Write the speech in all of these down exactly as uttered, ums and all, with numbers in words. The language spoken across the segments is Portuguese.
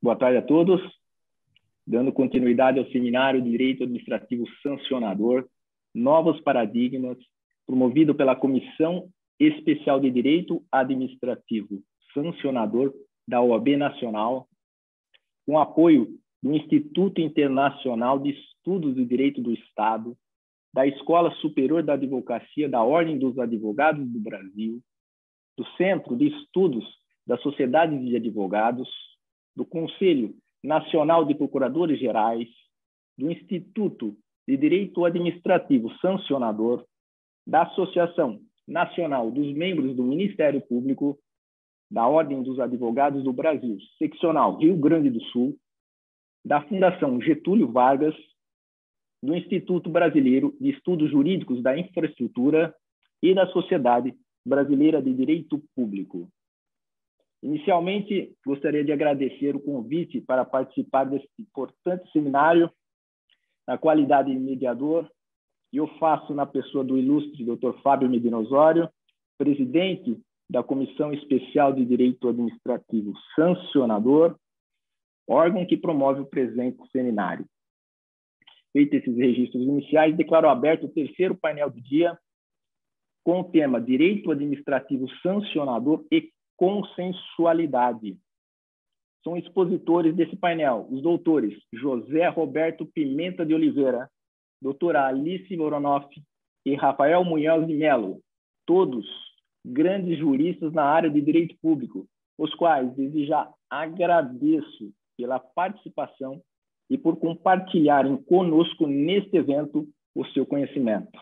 Boa tarde a todos. Dando continuidade ao seminário de Direito Administrativo Sancionador, Novos Paradigmas, promovido pela Comissão Especial de Direito Administrativo Sancionador da O A B Nacional, com apoio do Instituto Internacional de Estudos de Direito do Estado, da Escola Superior da Advocacia da Ordem dos Advogados do Brasil, do Centro de Estudos da Sociedade de Advogados, do Conselho Nacional de Procuradores Gerais, do Instituto de Direito Administrativo Sancionador, da Associação Nacional dos Membros do Ministério Público, da Ordem dos Advogados do Brasil, seccional Rio Grande do Sul, da Fundação Getúlio Vargas, do Instituto Brasileiro de Estudos Jurídicos da Infraestrutura e da Sociedade Brasileira de Direito Público. Inicialmente, gostaria de agradecer o convite para participar desse importante seminário na qualidade de mediador, e eu faço na pessoa do ilustre doutor Fábio Medina Osório, presidente da Comissão Especial de Direito Administrativo Sancionador, órgão que promove o presente seminário. Feitos esses registros iniciais, declaro aberto o terceiro painel do dia, com o tema Direito Administrativo Sancionador e Consensualidade. São expositores desse painel os doutores José Roberto Pimenta de Oliveira, doutora Alice Voronoff e Rafael Munhoz de Mello, todos grandes juristas na área de direito público, os quais desde já agradeço pela participação e por compartilharem conosco neste evento o seu conhecimento.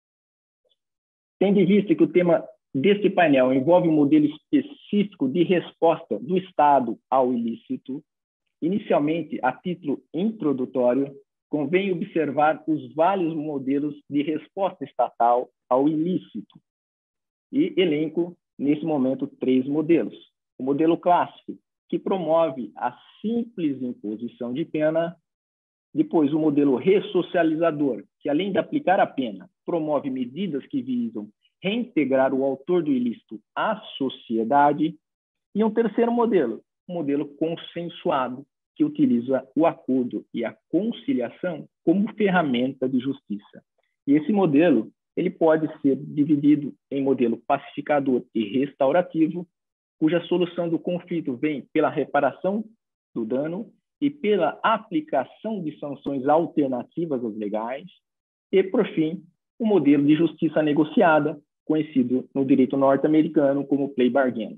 Tendo em vista que o tema deste painel envolve um modelo específico de resposta do Estado ao ilícito, inicialmente, a título introdutório, convém observar os vários modelos de resposta estatal ao ilícito. E elenco, nesse momento, três modelos. O modelo clássico, que promove a simples imposição de pena. Depois, o modelo ressocializador, que além de aplicar a pena, promove medidas que visam reintegrar o autor do ilícito à sociedade. E um terceiro modelo, o modelo consensuado, que utiliza o acordo e a conciliação como ferramenta de justiça. E esse modelo ele pode ser dividido em modelo pacificador e restaurativo, cuja solução do conflito vem pela reparação do dano e pela aplicação de sanções alternativas às legais, e, por fim, o modelo de justiça negociada, conhecido no direito norte-americano como plea bargain.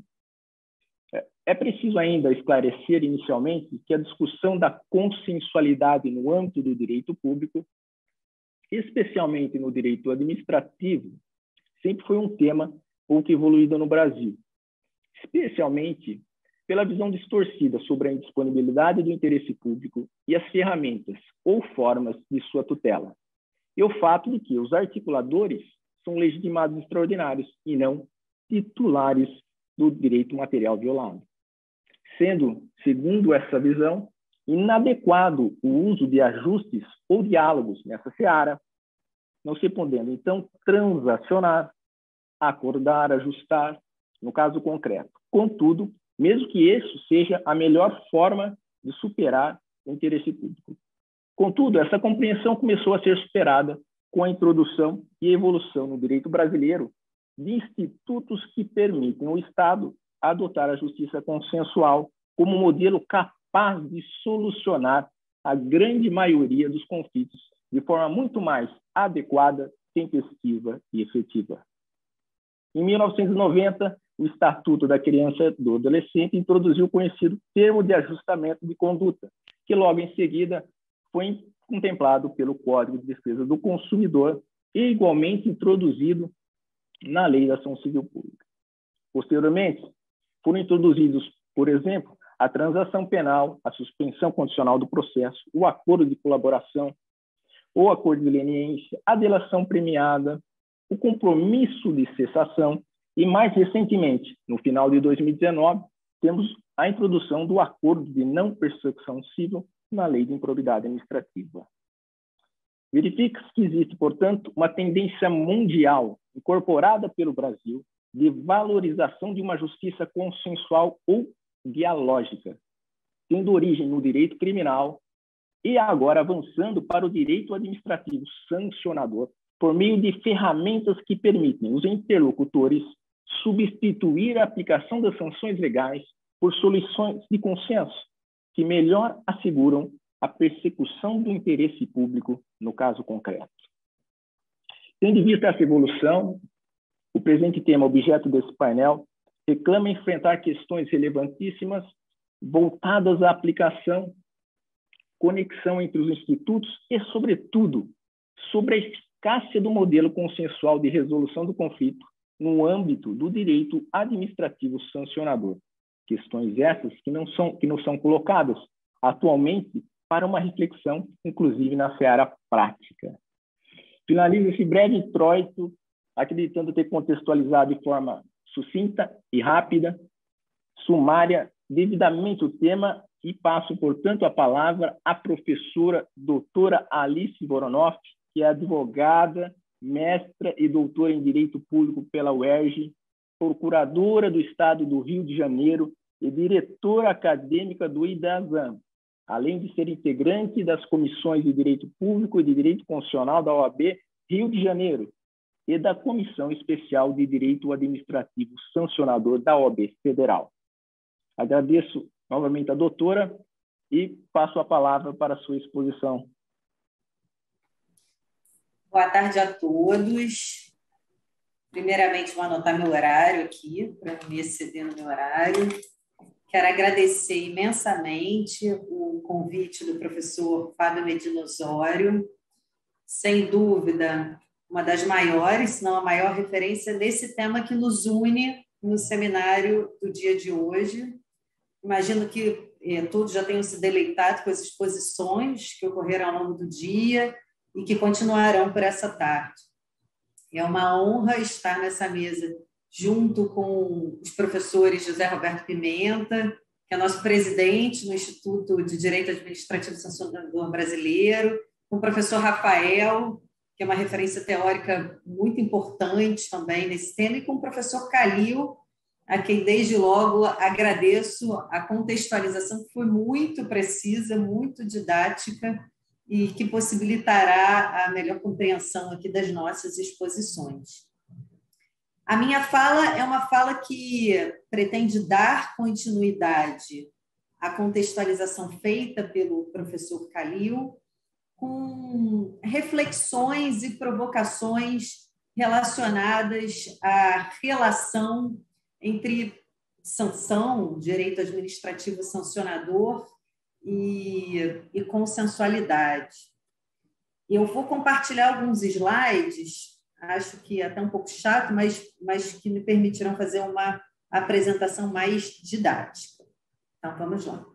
É preciso ainda esclarecer inicialmente que a discussão da consensualidade no âmbito do direito público, especialmente no direito administrativo, sempre foi um tema pouco evoluído no Brasil, especialmente pela visão distorcida sobre a indisponibilidade do interesse público e as ferramentas ou formas de sua tutela, e o fato de que os articuladores são legitimados extraordinários e não titulares do direito material violado. Sendo, segundo essa visão, inadequado o uso de ajustes ou diálogos nessa seara, não se podendo, então, transacionar, acordar, ajustar, no caso concreto. Contudo, mesmo que isso seja a melhor forma de superar o interesse público. Contudo, essa compreensão começou a ser superada com a introdução e evolução no direito brasileiro de institutos que permitem ao Estado adotar a justiça consensual como modelo capaz de solucionar a grande maioria dos conflitos de forma muito mais adequada, tempestiva e efetiva. Em mil novecentos e noventa, o Estatuto da Criança e do Adolescente introduziu o conhecido termo de ajustamento de conduta, que logo em seguida foi contemplado pelo Código de Defesa do Consumidor e igualmente introduzido na Lei da Ação Civil Pública. Posteriormente, foram introduzidos, por exemplo, a transação penal, a suspensão condicional do processo, o acordo de colaboração, o acordo de leniência, a delação premiada, o compromisso de cessação e, mais recentemente, no final de dois mil e dezenove, temos a introdução do acordo de não persecução civil na Lei de Improbidade Administrativa. Verifica-se que existe, portanto, uma tendência mundial incorporada pelo Brasil de valorização de uma justiça consensual ou dialógica, tendo origem no direito criminal e agora avançando para o direito administrativo sancionador, por meio de ferramentas que permitem os interlocutores substituir a aplicação das sanções legais por soluções de consenso que melhor asseguram a persecução do interesse público no caso concreto. Tendo em vista essa evolução, o presente tema, objeto desse painel, reclama enfrentar questões relevantíssimas voltadas à aplicação, conexão entre os institutos e, sobretudo, sobre a eficácia do modelo consensual de resolução do conflito no âmbito do direito administrativo sancionador. Questões essas que não são, que não são colocadas atualmente para uma reflexão, inclusive na seara prática. Finalizo esse breve introito, acreditando ter contextualizado de forma sucinta e rápida, sumária, devidamente o tema, e passo, portanto, a palavra à professora doutora Alice Voronoff, que é advogada, mestra e doutora em Direito Público pela U E R J, procuradora do Estado do Rio de Janeiro e diretora acadêmica do IDASAM, além de ser integrante das comissões de Direito Público e de Direito Constitucional da O A B Rio de Janeiro e da Comissão Especial de Direito Administrativo Sancionador da O A B Federal. Agradeço novamente a doutora e passo a palavra para a sua exposição. Boa tarde a todos. Primeiramente, vou anotar meu horário aqui, para não me exceder no meu horário. Quero agradecer imensamente o convite do professor Fábio Medina Osório. Sem dúvida, uma das maiores, se não a maior referência nesse tema que nos une no seminário do dia de hoje. Imagino que eh, todos já tenham se deleitado com as exposições que ocorreram ao longo do dia e que continuarão por essa tarde. É uma honra estar nessa mesa junto com os professores José Roberto Pimenta, que é nosso presidente no Instituto de Direito Administrativo Sancionador Brasileiro, com o professor Rafael, que é uma referência teórica muito importante também nesse tema, e com o professor Calil, a quem desde logo agradeço a contextualização que foi muito precisa, muito didática e que possibilitará a melhor compreensão aqui das nossas exposições. A minha fala é uma fala que pretende dar continuidade à contextualização feita pelo professor Calil, com reflexões e provocações relacionadas à relação entre sanção, direito administrativo sancionador e, e consensualidade. Eu vou compartilhar alguns slides, acho que é até um pouco chato, mas, mas que me permitirão fazer uma apresentação mais didática. Então, vamos lá.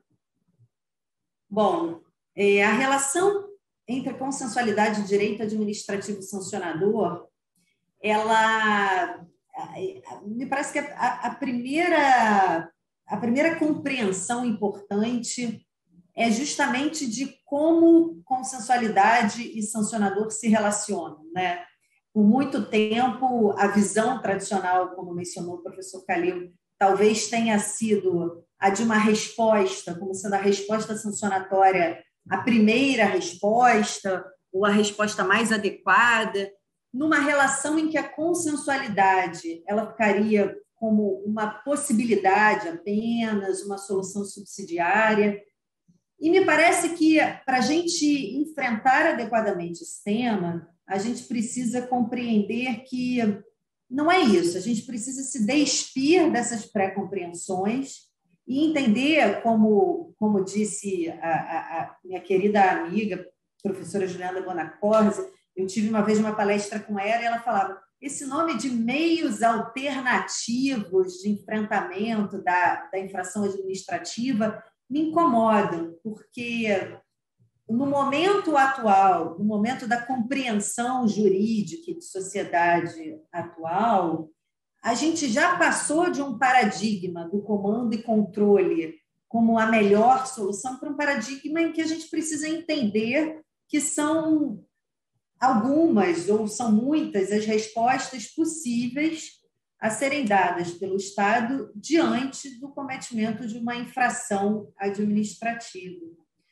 Bom, é, a relação entre consensualidade e direito administrativo sancionador, ela me parece que a, a, primeira, a primeira compreensão importante é justamente de como consensualidade e sancionador se relacionam, né? Por muito tempo, a visão tradicional, como mencionou o professor Calil, talvez tenha sido a de uma resposta, como sendo a resposta sancionatória a primeira resposta ou a resposta mais adequada, numa relação em que a consensualidade ela ficaria como uma possibilidade apenas, uma solução subsidiária. E me parece que, para a gente enfrentar adequadamente esse tema, a gente precisa compreender que não é isso, a gente precisa se despir dessas pré-compreensões e entender, como, como disse a, a, a minha querida amiga, professora Juliana Bonacorsi, eu tive uma vez uma palestra com ela e ela falava, esse nome de meios alternativos de enfrentamento da, da infração administrativa me incomodam, porque no momento atual, no momento da compreensão jurídica e de sociedade atual, a gente já passou de um paradigma do comando e controle como a melhor solução para um paradigma em que a gente precisa entender que são algumas ou são muitas as respostas possíveis a serem dadas pelo Estado diante do cometimento de uma infração administrativa.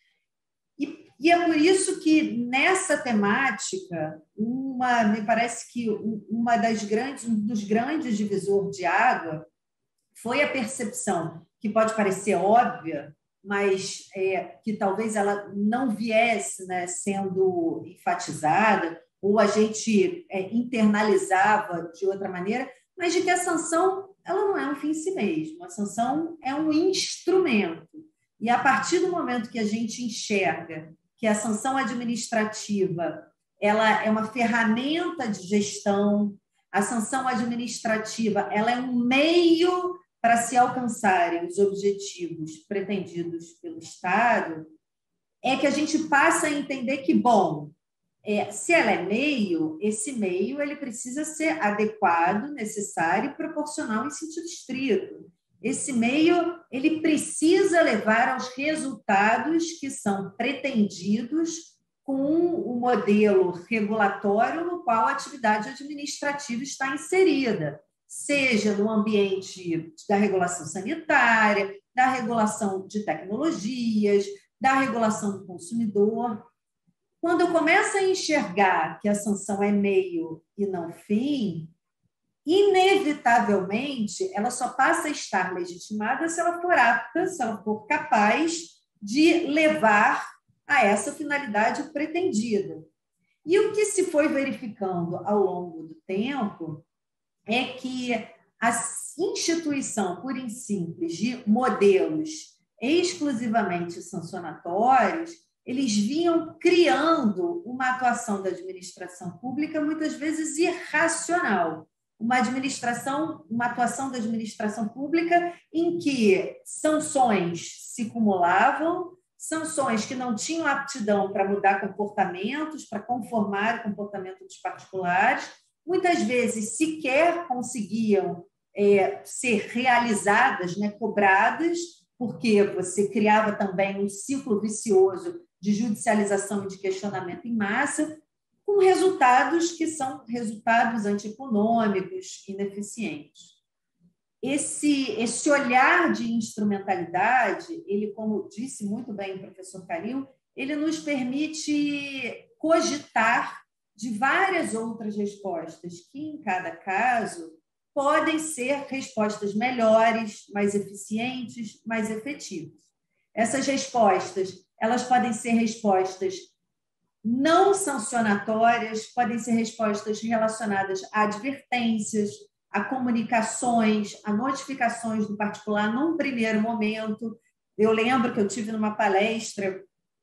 E, e é por isso que, nessa temática, uma, me parece que uma das grandes, um dos grandes divisores de água foi a percepção, que pode parecer óbvia, mas é, que talvez ela não viesse, né, sendo enfatizada, ou a gente é, internalizava de outra maneira, mas de que a sanção ela não é um fim em si mesmo. A sanção é um instrumento. E a partir do momento que a gente enxerga que a sanção administrativa ela é uma ferramenta de gestão, a sanção administrativa ela é um meio para se alcançarem os objetivos pretendidos pelo Estado, é que a gente passa a entender que, bom, é, se ela é meio, esse meio ele precisa ser adequado, necessário e proporcional em sentido estrito. Esse meio ele precisa levar aos resultados que são pretendidos com o modelo regulatório no qual a atividade administrativa está inserida, seja no ambiente da regulação sanitária, da regulação de tecnologias, da regulação do consumidor. Quando eu começo a enxergar que a sanção é meio e não fim, inevitavelmente, ela só passa a estar legitimada se ela for apta, se ela for capaz de levar a essa finalidade pretendida. E o que se foi verificando ao longo do tempo é que a instituição pura e simples de modelos exclusivamente sancionatórios, eles vinham criando uma atuação da administração pública muitas vezes irracional. Uma administração, uma atuação da administração pública em que sanções se acumulavam, sanções que não tinham aptidão para mudar comportamentos, para conformar o comportamento dos particulares, muitas vezes sequer conseguiam é, ser realizadas, né, cobradas, porque você criava também um ciclo vicioso de judicialização e de questionamento em massa, com resultados que são resultados antieconômicos, ineficientes. Esse, esse olhar de instrumentalidade, ele, como disse muito bem o professor Calil, ele nos permite cogitar de várias outras respostas, que, em cada caso, podem ser respostas melhores, mais eficientes, mais efetivas. Essas respostas, elas podem ser respostas não sancionatórias, podem ser respostas relacionadas a advertências, a comunicações, a notificações do particular num primeiro momento. Eu lembro que eu tive numa palestra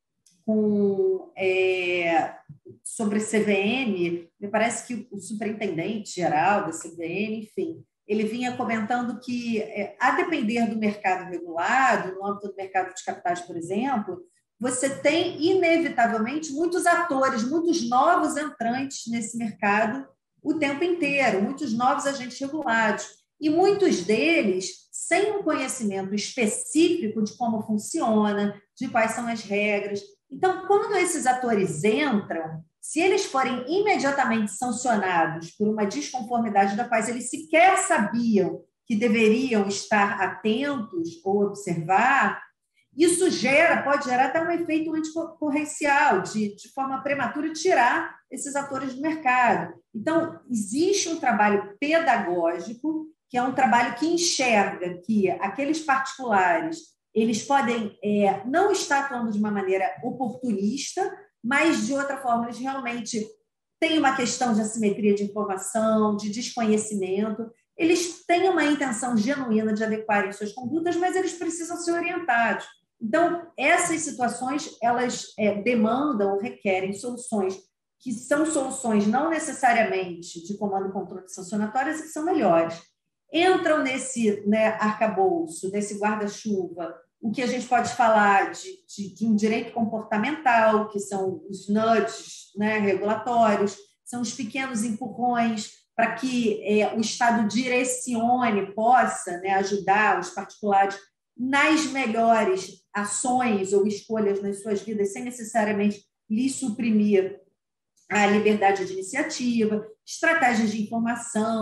com, é, sobre C V M, me parece que o superintendente geral da C V M, enfim, ele vinha comentando que, é, a depender do mercado regulado, no âmbito do mercado de capitais, por exemplo, você tem, inevitavelmente, muitos atores, muitos novos entrantes nesse mercado o tempo inteiro, muitos novos agentes regulados, e muitos deles sem um conhecimento específico de como funciona, de quais são as regras. Então, quando esses atores entram, se eles forem imediatamente sancionados por uma desconformidade da qual eles sequer sabiam que deveriam estar atentos ou observar, isso gera, pode gerar até um efeito anticoncorrencial, de, de forma prematura, tirar esses atores do mercado. Então, existe um trabalho pedagógico, que é um trabalho que enxerga que aqueles particulares eles podem é, não estar atuando de uma maneira oportunista, mas, de outra forma, eles realmente têm uma questão de assimetria de informação, de desconhecimento, eles têm uma intenção genuína de adequarem suas condutas, mas eles precisam ser orientados. Então, essas situações, elas é, demandam, requerem soluções que são soluções não necessariamente de comando e controle sancionatórias e que são melhores. Entram nesse, né, arcabouço, nesse guarda-chuva, o que a gente pode falar de, de, de um direito comportamental, que são os nudges, né, regulatórios, são os pequenos empurrões para que é, o Estado direcione, possa, né, ajudar os particulares nas melhores ações ou escolhas nas suas vidas, sem necessariamente lhes suprimir a liberdade de iniciativa, estratégias de informação,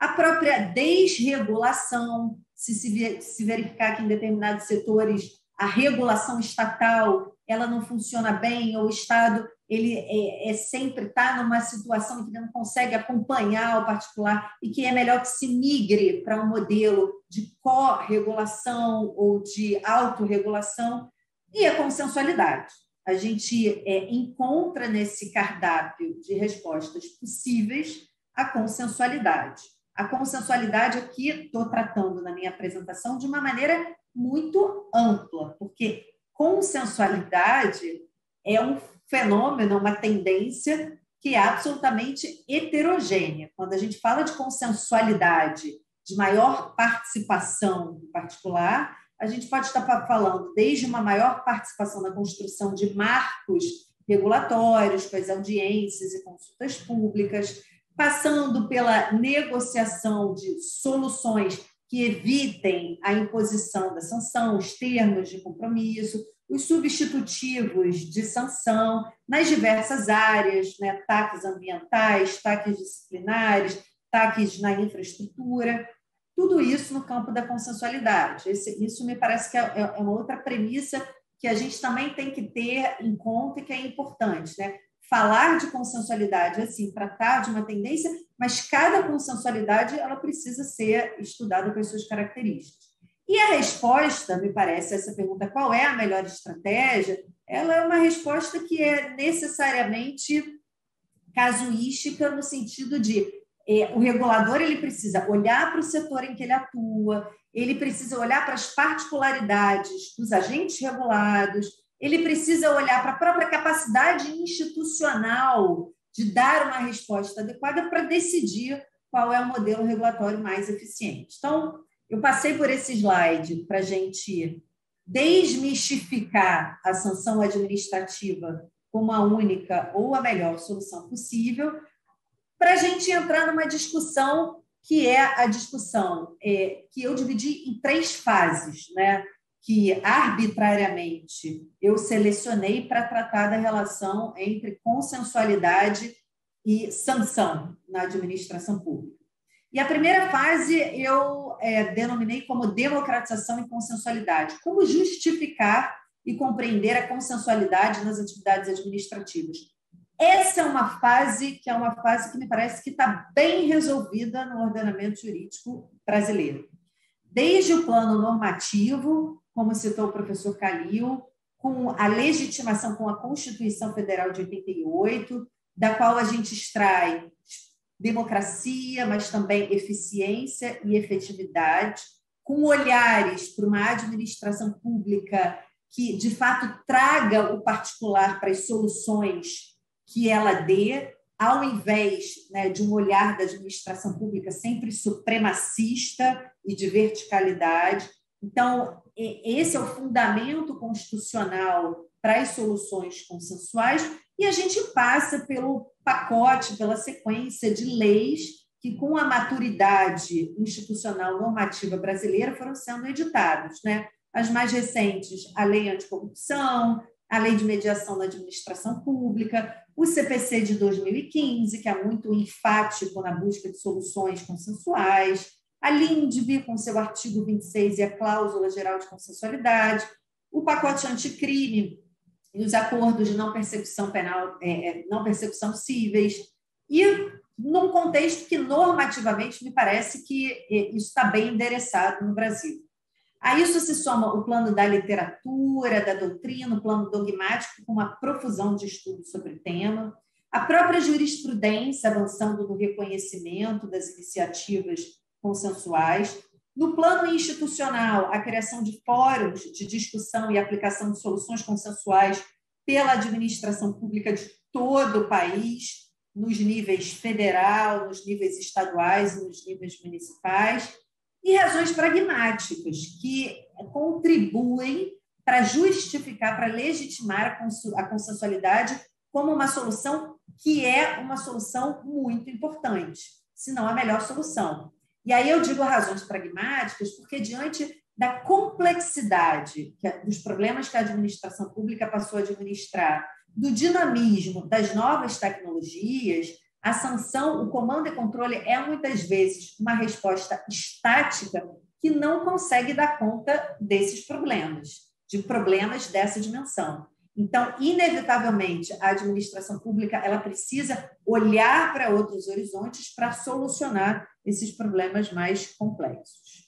a própria desregulação, se se verificar que em determinados setores a regulação estatal ela não funciona bem, ou o Estado ele é, é sempre está numa situação em que não consegue acompanhar o particular e que é melhor que se migre para um modelo de corregulação ou de autorregulação, e a consensualidade. A gente é, encontra nesse cardápio de respostas possíveis a consensualidade. A consensualidade aqui estou tratando na minha apresentação de uma maneira muito ampla, porque consensualidade é um fenômeno, uma tendência que é absolutamente heterogênea. Quando a gente fala de consensualidade, de maior participação do particular, a gente pode estar falando desde uma maior participação na construção de marcos regulatórios, com as audiências e consultas públicas, passando pela negociação de soluções que evitem a imposição da sanção, os termos de compromisso, os substitutivos de sanção nas diversas áreas, né? Taques ambientais, taques disciplinares, taques na infraestrutura, tudo isso no campo da consensualidade. Esse, isso me parece que é, é uma outra premissa que a gente também tem que ter em conta e que é importante, né? Falar de consensualidade, assim, tratar de uma tendência, mas cada consensualidade ela precisa ser estudada com as suas características. E a resposta, me parece, essa pergunta, qual é a melhor estratégia, ela é uma resposta que é necessariamente casuística, no sentido de é, o regulador ele precisa olhar para o setor em que ele atua, ele precisa olhar para as particularidades dos agentes regulados, ele precisa olhar para a própria capacidade institucional de dar uma resposta adequada para decidir qual é o modelo regulatório mais eficiente. Então, eu passei por esse slide para a gente desmistificar a sanção administrativa como a única ou a melhor solução possível, para a gente entrar numa discussão que é a discussão é, que eu dividi em três fases, né? Que arbitrariamente eu selecionei para tratar da relação entre consensualidade e sanção na administração pública. E a primeira fase eu é, denominei como democratização e consensualidade. Como justificar e compreender a consensualidade nas atividades administrativas. Essa é uma fase que é uma fase que me parece que está bem resolvida no ordenamento jurídico brasileiro. Desde o plano normativo, como citou o professor Calil, com a legitimação com a Constituição Federal de oitenta e oito, da qual a gente extrai democracia, mas também eficiência e efetividade, com olhares para uma administração pública que, de fato, traga o particular para as soluções que ela dê, ao invés, né, de um olhar da administração pública sempre supremacista e de verticalidade. Então, esse é o fundamento constitucional para as soluções consensuais, e a gente passa pelo pacote, pela sequência de leis que, com a maturidade institucional normativa brasileira, foram sendo editadas, né? As mais recentes, a Lei Anticorrupção, a Lei de Mediação na Administração Pública, o C P C de dois mil e quinze, que é muito enfático na busca de soluções consensuais, a LINDB, com seu artigo vinte e seis e a Cláusula Geral de Consensualidade, o pacote anticrime e os acordos de não persecução penal, é, não persecução cíveis, e num contexto que normativamente me parece que isso está bem endereçado no Brasil. A isso se soma o plano da literatura, da doutrina, o plano dogmático, com uma profusão de estudos sobre o tema, a própria jurisprudência avançando no reconhecimento das iniciativas consensuais, no plano institucional, a criação de fóruns de discussão e aplicação de soluções consensuais pela administração pública de todo o país, nos níveis federal, nos níveis estaduais e nos níveis municipais, e razões pragmáticas que contribuem para justificar, para legitimar a consensualidade como uma solução que é uma solução muito importante, se não a melhor solução. E aí eu digo razões pragmáticas porque, diante da complexidade dos problemas que a administração pública passou a administrar, do dinamismo das novas tecnologias, A sanção, o comando e controle é muitas vezes uma resposta estática que não consegue dar conta desses problemas, de problemas dessa dimensão. Então, inevitavelmente, a administração pública ela precisa olhar para outros horizontes para solucionar esses problemas mais complexos.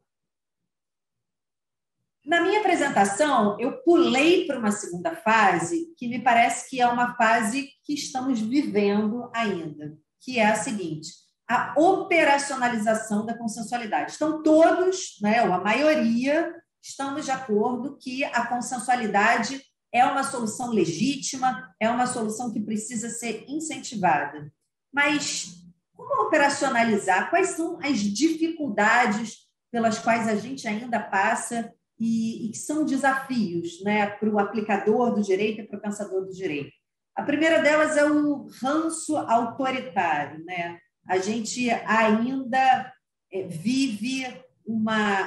Na minha apresentação, eu pulei para uma segunda fase, que me parece que é uma fase que estamos vivendo ainda, que é a seguinte: a operacionalização da consensualidade. Então, todos, né, ou a maioria, estamos de acordo que a consensualidade é uma solução legítima, é uma solução que precisa ser incentivada. Mas como operacionalizar? Quais são as dificuldades pelas quais a gente ainda passa e, e que são desafios, né, para o aplicador do direito e para o pensador do direito? A primeira delas é o ranço autoritário, né? A gente ainda vive uma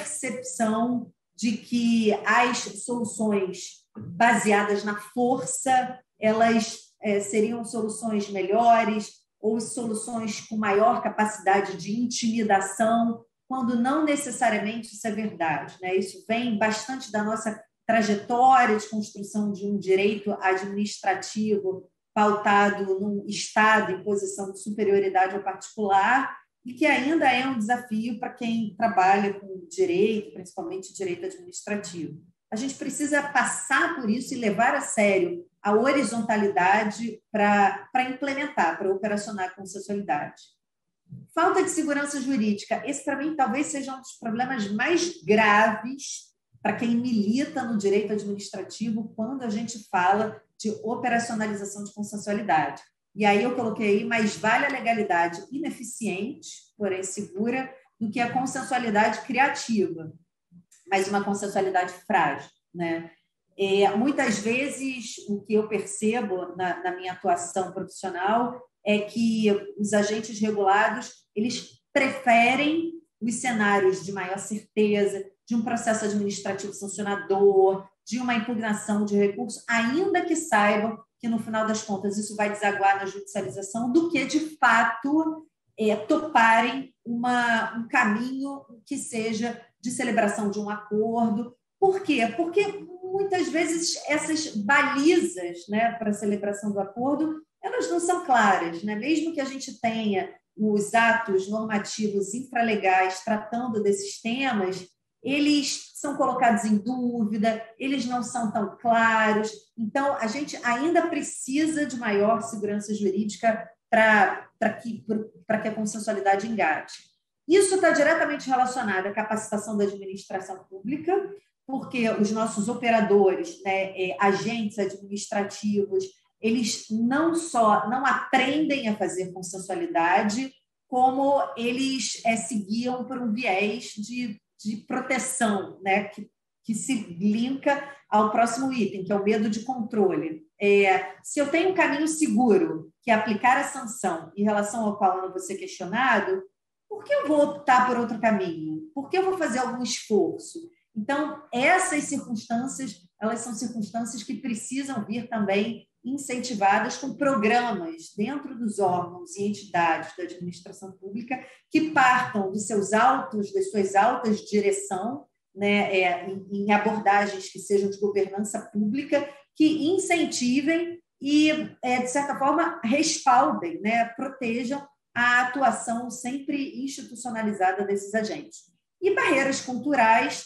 percepção de que as soluções baseadas na força, elas é, seriam soluções melhores ou soluções com maior capacidade de intimidação, quando não necessariamente isso é verdade, né? Isso vem bastante da nossa trajetória de construção de um direito administrativo pautado num Estado em posição de superioridade ao particular e que ainda é um desafio para quem trabalha com direito, principalmente direito administrativo. A gente precisa passar por isso e levar a sério a horizontalidade para implementar, para operacionar a consensualidade. Falta de segurança jurídica. Esse, para mim, talvez seja um dos problemas mais graves para quem milita no direito administrativo quando a gente fala de operacionalização de consensualidade. E aí eu coloquei aí, mais vale a legalidade ineficiente, porém segura, do que a consensualidade criativa, mas uma consensualidade frágil, né? É, muitas vezes, o que eu percebo na, na minha atuação profissional é que os agentes regulados, eles preferem os cenários de maior certeza, de um processo administrativo sancionador, de uma impugnação de recurso, ainda que saibam que, no final das contas, isso vai desaguar na judicialização, do que, de fato, é, toparem uma, um caminho que seja de celebração de um acordo. Por quê? Porque, muitas vezes, essas balizas, né, para a celebração do acordo, elas não são claras, né? Mesmo que a gente tenha os atos normativos infralegais tratando desses temas, eles são colocados em dúvida, eles não são tão claros. Então, a gente ainda precisa de maior segurança jurídica para que, para que a consensualidade engate. Isso está diretamente relacionado à capacitação da administração pública, porque os nossos operadores, né, agentes administrativos, eles não só não aprendem a fazer consensualidade, como eles é, seguiam por um viés de, de proteção, né, que, que se linka ao próximo item, que é o medo de controle. É, se eu tenho um caminho seguro, que é aplicar a sanção em relação ao qual eu não vou ser questionado, por que eu vou optar por outro caminho? Por que eu vou fazer algum esforço? Então, essas circunstâncias, elas são circunstâncias que precisam vir também incentivadas com programas dentro dos órgãos e entidades da administração pública que partam dos seus altos, das suas altas de direção, né, é, em, em abordagens que sejam de governança pública, que incentivem e, é, de certa forma, respaldem, né, protejam a atuação sempre institucionalizada desses agentes. E barreiras culturais,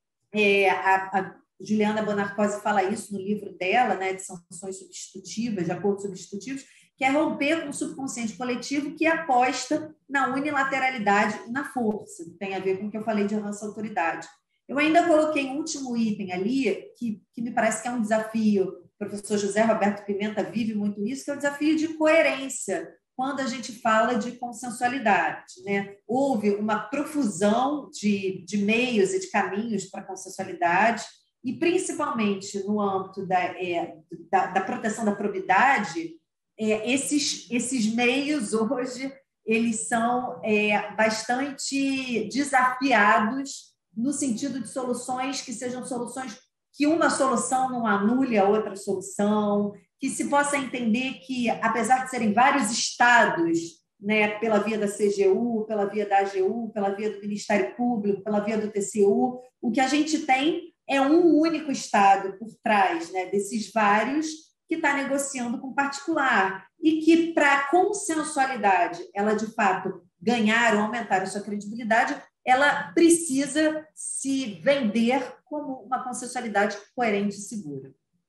é, a, a Juliana Bonarcose fala isso no livro dela, né, de sanções substitutivas, de acordos substitutivos, que é romper com o subconsciente coletivo que aposta na unilateralidade e na força. Tem a ver com o que eu falei de ranço autoridade. Eu ainda coloquei um último item ali, que, que me parece que é um desafio. O professor José Roberto Pimenta vive muito isso, que é o desafio de coerência, quando a gente fala de consensualidade, né? Houve uma profusão de, de meios e de caminhos para a consensualidade, e principalmente no âmbito da, é, da, da proteção da probidade, é, esses, esses meios hoje eles são é, bastante desafiados no sentido de soluções que sejam soluções que uma solução não anule a outra solução, que se possa entender que, apesar de serem vários estados, né, pela via da C G U, pela via da A G U, pela via do Ministério Público, pela via do T C U, o que a gente tem é um único estado por trás, né, desses vários que está negociando com particular e que, para a consensualidade, ela, de fato, ganhar ou aumentar a sua credibilidade, ela precisa se vender como uma consensualidade coerente e segura.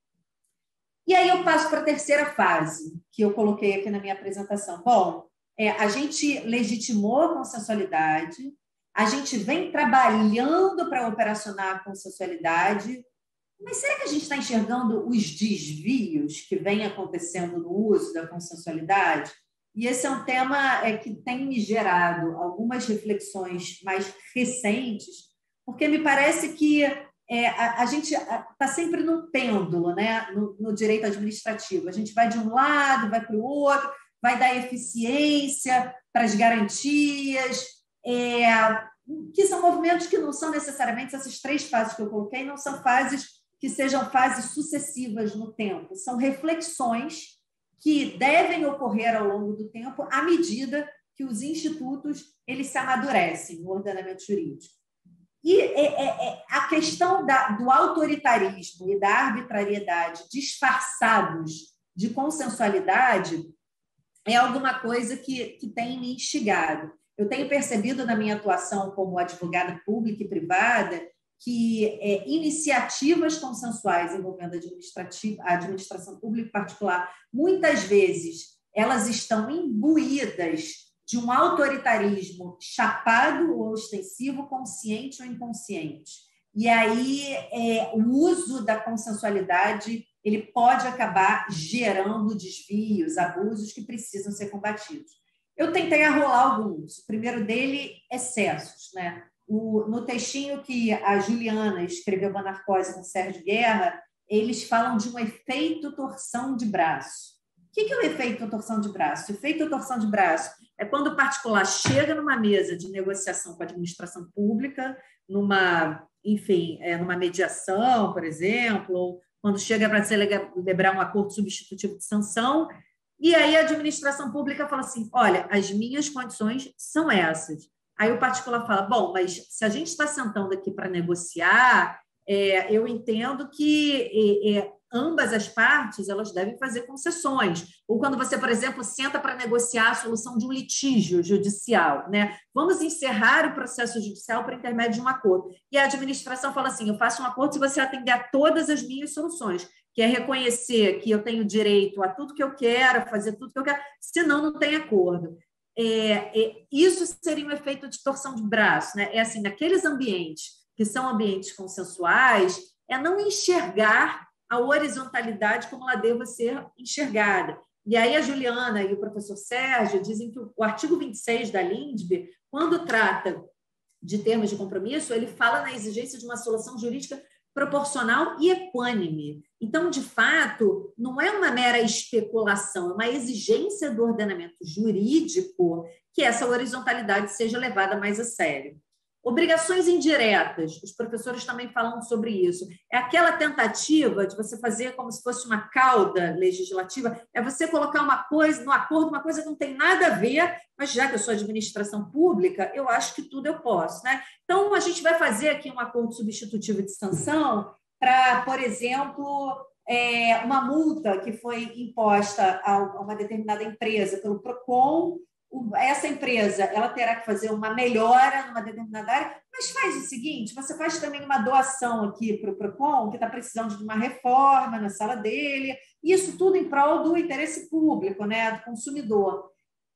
E aí eu passo para a terceira fase, que eu coloquei aqui na minha apresentação. Bom, é, a gente legitimou a consensualidade, a gente vem trabalhando para operacionar a consensualidade, mas será que a gente está enxergando os desvios que vêm acontecendo no uso da consensualidade? E esse é um tema é, que tem me gerado algumas reflexões mais recentes, porque me parece que é, a, a gente está sempre no pêndulo, né? no, no direito administrativo. A gente vai de um lado, vai para o outro, vai dar eficiência para as garantias, é, que são movimentos que não são necessariamente, essas três fases que eu coloquei, não são fases que sejam fases sucessivas no tempo, são reflexões que devem ocorrer ao longo do tempo à medida que os institutos eles se amadurecem no ordenamento jurídico. E é, é, é, a questão da, do autoritarismo e da arbitrariedade disfarçados de consensualidade é alguma coisa que, que tem me instigado. Eu tenho percebido na minha atuação como advogada pública e privada que é, iniciativas consensuais envolvendo a administração pública e particular, muitas vezes elas estão imbuídas de um autoritarismo chapado ou ostensivo, consciente ou inconsciente. E aí é, o uso da consensualidade ele pode acabar gerando desvios, abusos que precisam ser combatidos. Eu tentei arrolar alguns. O primeiro dele, excessos, né? O, no textinho que a Juliana escreveu a Narcose com Sérgio Guerra, eles falam de um efeito torção de braço. O que é o efeito torção de braço? O efeito torção de braço é quando o particular chega numa mesa de negociação com a administração pública, numa, enfim, é, numa mediação, por exemplo, ou quando chega para celebrar um acordo substitutivo de sanção, e aí a administração pública fala assim, olha, as minhas condições são essas. Aí o particular fala, bom, mas se a gente está sentando aqui para negociar, é, eu entendo que é, é, ambas as partes elas devem fazer concessões. Ou quando você, por exemplo, senta para negociar a solução de um litígio judicial, né? Vamos encerrar o processo judicial por intermédio de um acordo. E a administração fala assim, eu faço um acordo se você atender a todas as minhas soluções, que é reconhecer que eu tenho direito a tudo que eu quero, a fazer tudo que eu quero, senão não tem acordo. É, é, isso seria um efeito de torção de braço, né? É assim, naqueles ambientes que são ambientes consensuais, é não enxergar a horizontalidade como ela deva ser enxergada. E aí a Juliana e o professor Sérgio dizem que o artigo vinte e seis da Lindbe, quando trata de termos de compromisso, ele fala na exigência de uma solução jurídica proporcional e equânime. Então, de fato, não é uma mera especulação, é uma exigência do ordenamento jurídico que essa horizontalidade seja levada mais a sério. Obrigações indiretas, os professores também falam sobre isso. É aquela tentativa de você fazer como se fosse uma cauda legislativa, é você colocar uma coisa no acordo, uma coisa que não tem nada a ver, mas já que eu sou administração pública, eu acho que tudo eu posso, né? Então, a gente vai fazer aqui um acordo substitutivo de sanção para, por exemplo, é, uma multa que foi imposta a uma determinada empresa pelo PROCON. Essa empresa ela terá que fazer uma melhora numa determinada área, mas faz o seguinte, você faz também uma doação aqui para o PROCON, que está precisando de uma reforma na sala dele, isso tudo em prol do interesse público, né, do consumidor.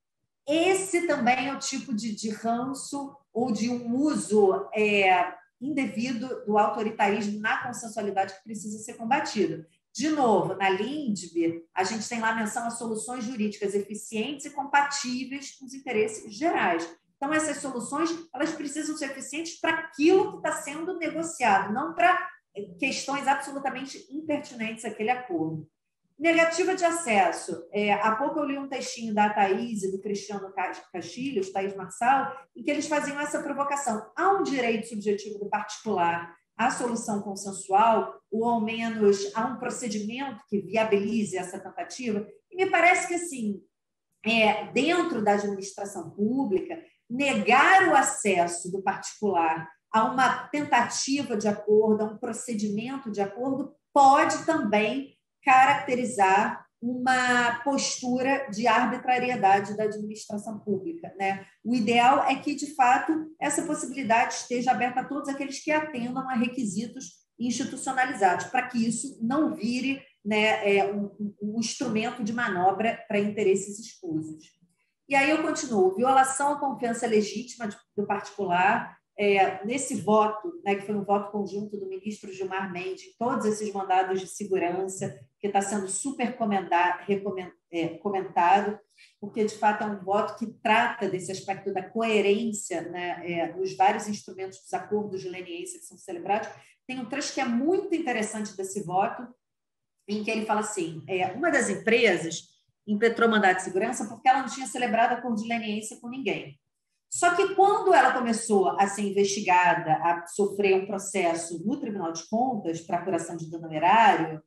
Esse também é o tipo de, de ranço ou de um uso é, indevido do autoritarismo na consensualidade que precisa ser combatido. De novo, na Lindbe, a gente tem lá menção a soluções jurídicas eficientes e compatíveis com os interesses gerais. Então, essas soluções elas precisam ser eficientes para aquilo que está sendo negociado, não para questões absolutamente impertinentes àquele acordo. Negativa de acesso. É, há pouco eu li um textinho da Thaís e do Cristiano Castilhos, Thaís Marçal, em que eles faziam essa provocação. Há um direito subjetivo do particular à solução consensual ou, ao menos, a um procedimento que viabilize essa tentativa. E me parece que, assim, é, dentro da administração pública, negar o acesso do particular a uma tentativa de acordo, a um procedimento de acordo, pode também caracterizar uma postura de arbitrariedade da administração pública, né? O ideal é que, de fato, essa possibilidade esteja aberta a todos aqueles que atendam a requisitos institucionalizados, para que isso não vire, né, é, um, um instrumento de manobra para interesses escusos. E aí eu continuo. Violação à confiança legítima do particular. É, nesse voto, né, que foi um voto conjunto do ministro Gilmar Mendes, em todos esses mandados de segurança, que está sendo super é, comentado, porque, de fato, é um voto que trata desse aspecto da coerência, né, é, dos vários instrumentos dos acordos de leniência que são celebrados. Tem um trecho que é muito interessante desse voto, em que ele fala assim, é, uma das empresas impetrou mandado de segurança porque ela não tinha celebrado acordo de leniência com ninguém. Só que quando ela começou a ser investigada, a sofrer um processo no Tribunal de Contas para apuração de dano erário,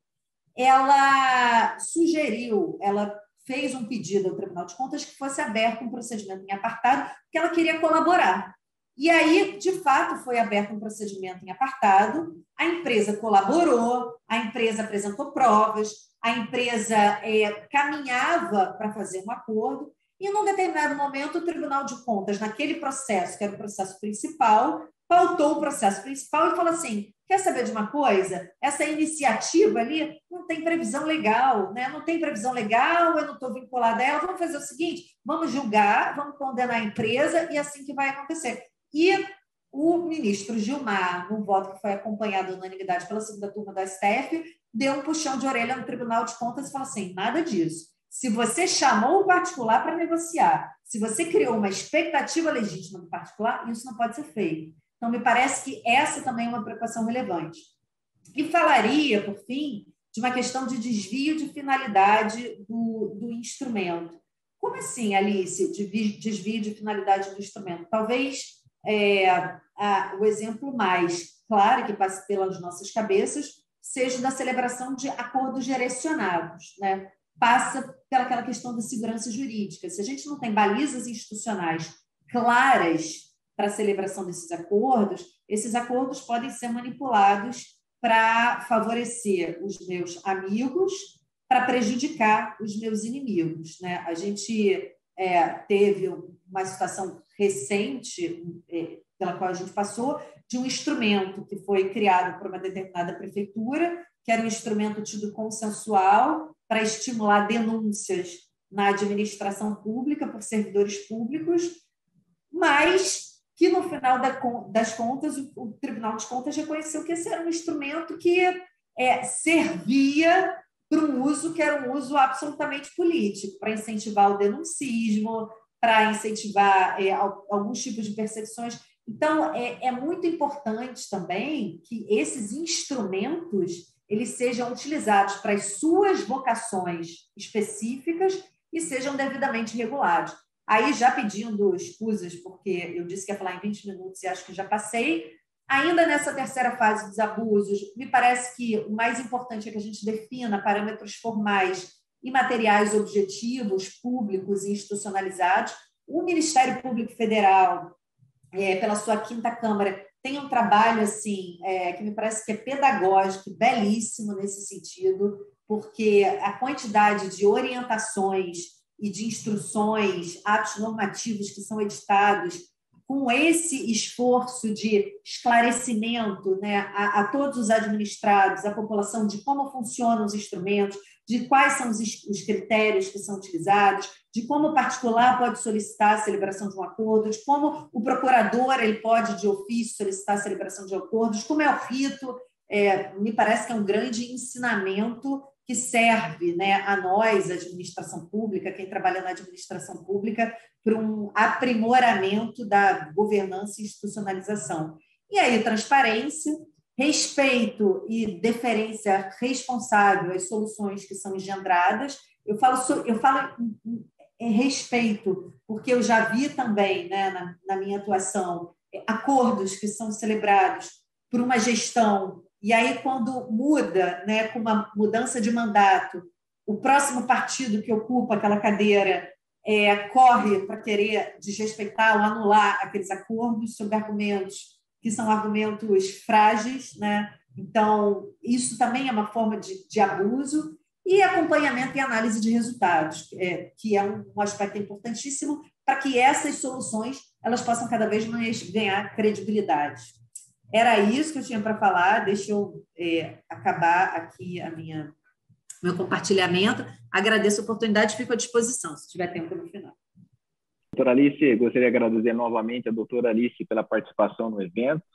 ela sugeriu, ela fez um pedido ao Tribunal de Contas que fosse aberto um procedimento em apartado, porque ela queria colaborar. E aí, de fato, foi aberto um procedimento em apartado, a empresa colaborou, a empresa apresentou provas, a empresa é, caminhava para fazer um acordo, e, num determinado momento, o Tribunal de Contas, naquele processo, que era o processo principal, pautou o processo principal e falou assim, quer saber de uma coisa? Essa iniciativa ali não tem previsão legal, né? Não tem previsão legal, eu não estou vinculada a ela, vamos fazer o seguinte, vamos julgar, vamos condenar a empresa e é assim que vai acontecer. E o ministro Gilmar, num voto que foi acompanhado à unanimidade pela segunda turma do S T F, deu um puxão de orelha no Tribunal de Contas e falou assim, nada disso. Se você chamou o particular para negociar, se você criou uma expectativa legítima do particular, isso não pode ser feito. Então, me parece que essa também é uma preocupação relevante. E falaria, por fim, de uma questão de desvio de finalidade do, do instrumento. Como assim, Alice, desvio de finalidade do instrumento? Talvez é, a, o exemplo mais claro que passe pelas nossas cabeças seja da celebração de acordos direcionados, né? Passa pelaquela questão da segurança jurídica. Se a gente não tem balizas institucionais claras para a celebração desses acordos, esses acordos podem ser manipulados para favorecer os meus amigos, para prejudicar os meus inimigos, né? A gente é, teve uma situação recente é, pela qual a gente passou de um instrumento que foi criado por uma determinada prefeitura, que era um instrumento tido consensual para estimular denúncias na administração pública por servidores públicos, mas que, no final das contas, o Tribunal de Contas reconheceu que esse era um instrumento que é, servia para um uso que era um uso absolutamente político, para incentivar o denuncismo, para incentivar é, alguns tipos de perseguições. Então, é, é muito importante também que esses instrumentos eles sejam utilizados para as suas vocações específicas e sejam devidamente regulados. Aí, já pedindo escusas, porque eu disse que ia falar em vinte minutos e acho que já passei, ainda nessa terceira fase dos abusos, me parece que o mais importante é que a gente defina parâmetros formais e materiais objetivos, públicos e institucionalizados. O Ministério Público Federal, é, pela sua quinta Câmara, tem um trabalho assim, é, que me parece que é pedagógico, belíssimo nesse sentido, porque a quantidade de orientações e de instruções, atos normativos que são editados com esse esforço de esclarecimento, né, a, a todos os administrados, a população, de como funcionam os instrumentos, de quais são os, os critérios que são utilizados, de como o particular pode solicitar a celebração de um acordo, de como o procurador ele pode, de ofício, solicitar a celebração de acordos, como é o rito. É, me parece que é um grande ensinamento que serve, né, a nós, a administração pública, quem trabalha na administração pública, para um aprimoramento da governança e institucionalização. E aí, transparência, respeito e deferência responsável às soluções que são engendradas. Eu falo, eu falo em respeito, porque eu já vi também, né, na, na minha atuação, acordos que são celebrados por uma gestão, e aí quando muda, né, com uma mudança de mandato, o próximo partido que ocupa aquela cadeira é, corre para querer desrespeitar ou anular aqueles acordos sob argumentos que são argumentos frágeis, né? Então, isso também é uma forma de, de abuso, e acompanhamento e análise de resultados, é, que é um, um aspecto importantíssimo para que essas soluções elas possam cada vez mais ganhar credibilidade. Era isso que eu tinha para falar, deixa eu é, acabar aqui a minha, meu compartilhamento. Agradeço a oportunidade e fico à disposição, se tiver tempo no final. Doutora Alice, gostaria de agradecer novamente a doutora Alice pela participação no evento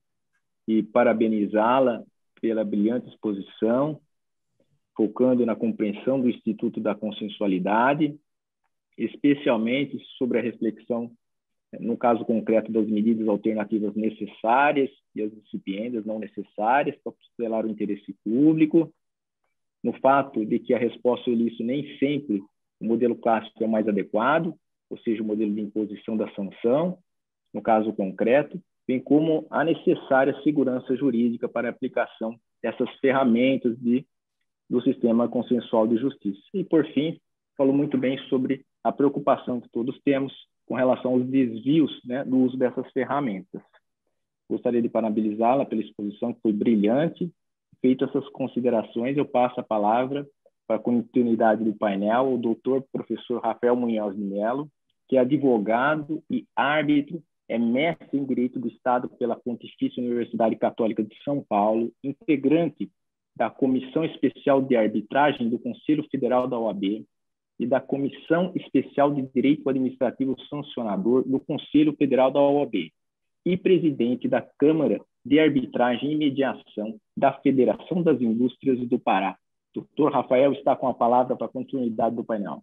e parabenizá-la pela brilhante exposição, focando na compreensão do Instituto da Consensualidade, especialmente sobre a reflexão, no caso concreto, das medidas alternativas necessárias e as incipientes não necessárias para tutelar o interesse público, no fato de que a resposta ao ilícito nem sempre o modelo clássico é o mais adequado, ou seja, o modelo de imposição da sanção, no caso concreto, bem como a necessária segurança jurídica para a aplicação dessas ferramentas de, do sistema consensual de justiça. E, por fim, falou muito bem sobre a preocupação que todos temos com relação aos desvios, né, do uso dessas ferramentas. Gostaria de parabenizá-la pela exposição, que foi brilhante. Feito essas considerações, eu passo a palavra para a continuidade do painel, o doutor professor Rafael Munhoz de Mello, que é advogado e árbitro, é mestre em Direito do Estado pela Pontifícia Universidade Católica de São Paulo, integrante da Comissão Especial de Arbitragem do Conselho Federal da O A B e da Comissão Especial de Direito Administrativo Sancionador do Conselho Federal da O A B, e presidente da Câmara de Arbitragem e Mediação da Federação das Indústrias do Pará. Doutor Rafael está com a palavra para a continuidade do painel.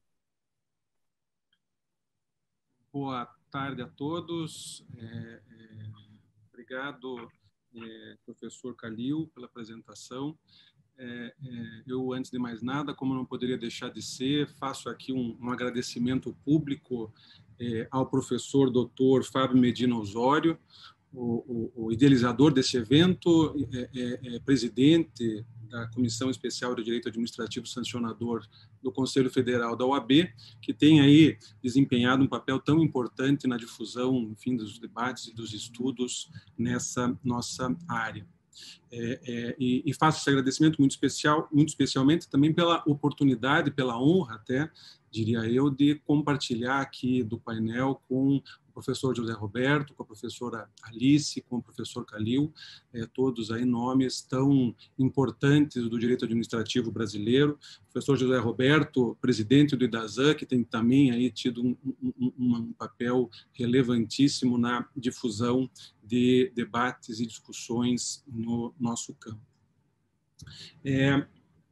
Boa tarde a todos. É, é, obrigado, é, professor Kalil, pela apresentação. É, é, eu, antes de mais nada, como não poderia deixar de ser, faço aqui um, um agradecimento público é, ao professor doutor Fábio Medina Osório, o, o, o idealizador desse evento, é, é, é presidente da Comissão Especial de Direito Administrativo Sancionador do Conselho Federal da O A B, que tem aí desempenhado um papel tão importante na difusão, enfim, dos debates e dos estudos nessa nossa área. É, é, e, e faço esse agradecimento muito especial, muito especialmente também pela oportunidade, pela honra até, diria eu, de compartilhar aqui do painel com o professor José Roberto, com a professora Alice, com o professor Kalil, é, todos aí nomes tão importantes do direito administrativo brasileiro. O professor José Roberto, presidente do IDASAN, que tem também aí tido um, um, um papel relevantíssimo na difusão de debates e discussões no nosso campo. É,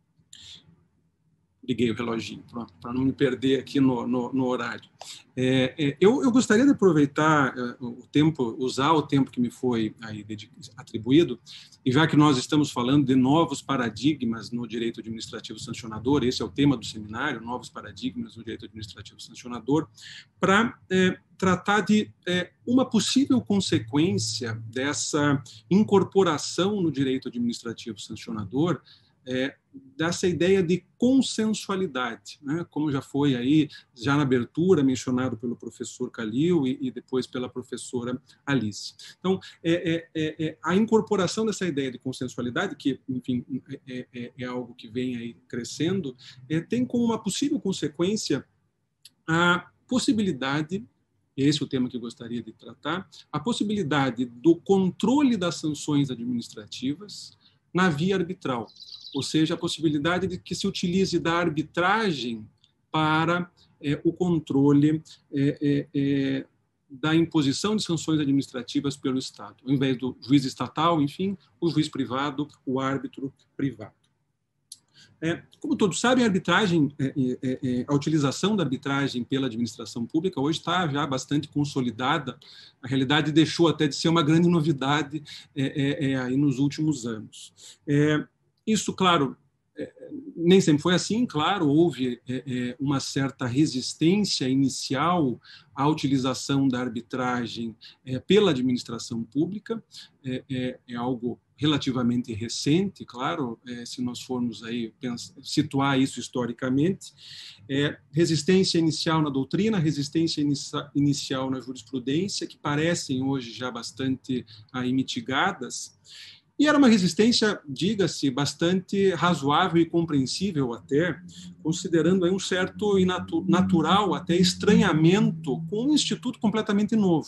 liguei o reloginho, pronto, para não me perder aqui no, no, no horário. É, é, eu, eu gostaria de aproveitar é, o tempo, usar o tempo que me foi aí atribuído, e já que nós estamos falando de novos paradigmas no direito administrativo sancionador, esse é o tema do seminário, novos paradigmas no direito administrativo sancionador, para é, tratar de é, uma possível consequência dessa incorporação no direito administrativo sancionador, É, dessa ideia de consensualidade, né? Como já foi aí, já na abertura, mencionado pelo professor Kalil e, e depois pela professora Alice. Então, é, é, é, a incorporação dessa ideia de consensualidade, que, enfim, é, é, é algo que vem aí crescendo, é, tem como uma possível consequência a possibilidade, esse é o tema que eu gostaria de tratar, a possibilidade do controle das sanções administrativas na via arbitral, ou seja, a possibilidade de que se utilize da arbitragem para é, o controle é, é, é, da imposição de sanções administrativas pelo Estado, ao invés do juiz estatal, enfim, o juiz privado, o árbitro privado. É, como todos sabem, a arbitragem, é, é, é, a utilização da arbitragem pela administração pública hoje está já bastante consolidada. A realidade deixou até de ser uma grande novidade é, é, é, aí nos últimos anos. É, isso, claro, nem sempre foi assim, claro, houve é, uma certa resistência inicial à utilização da arbitragem é, pela administração pública, é, é, é algo relativamente recente, claro, é, se nós formos aí pensar, situar isso historicamente, é, resistência inicial na doutrina, resistência inicia, inicial na jurisprudência, que parecem hoje já bastante aí mitigadas. E era uma resistência, diga-se, bastante razoável e compreensível até, considerando aí um certo e natu- natural até estranhamento com um instituto completamente novo.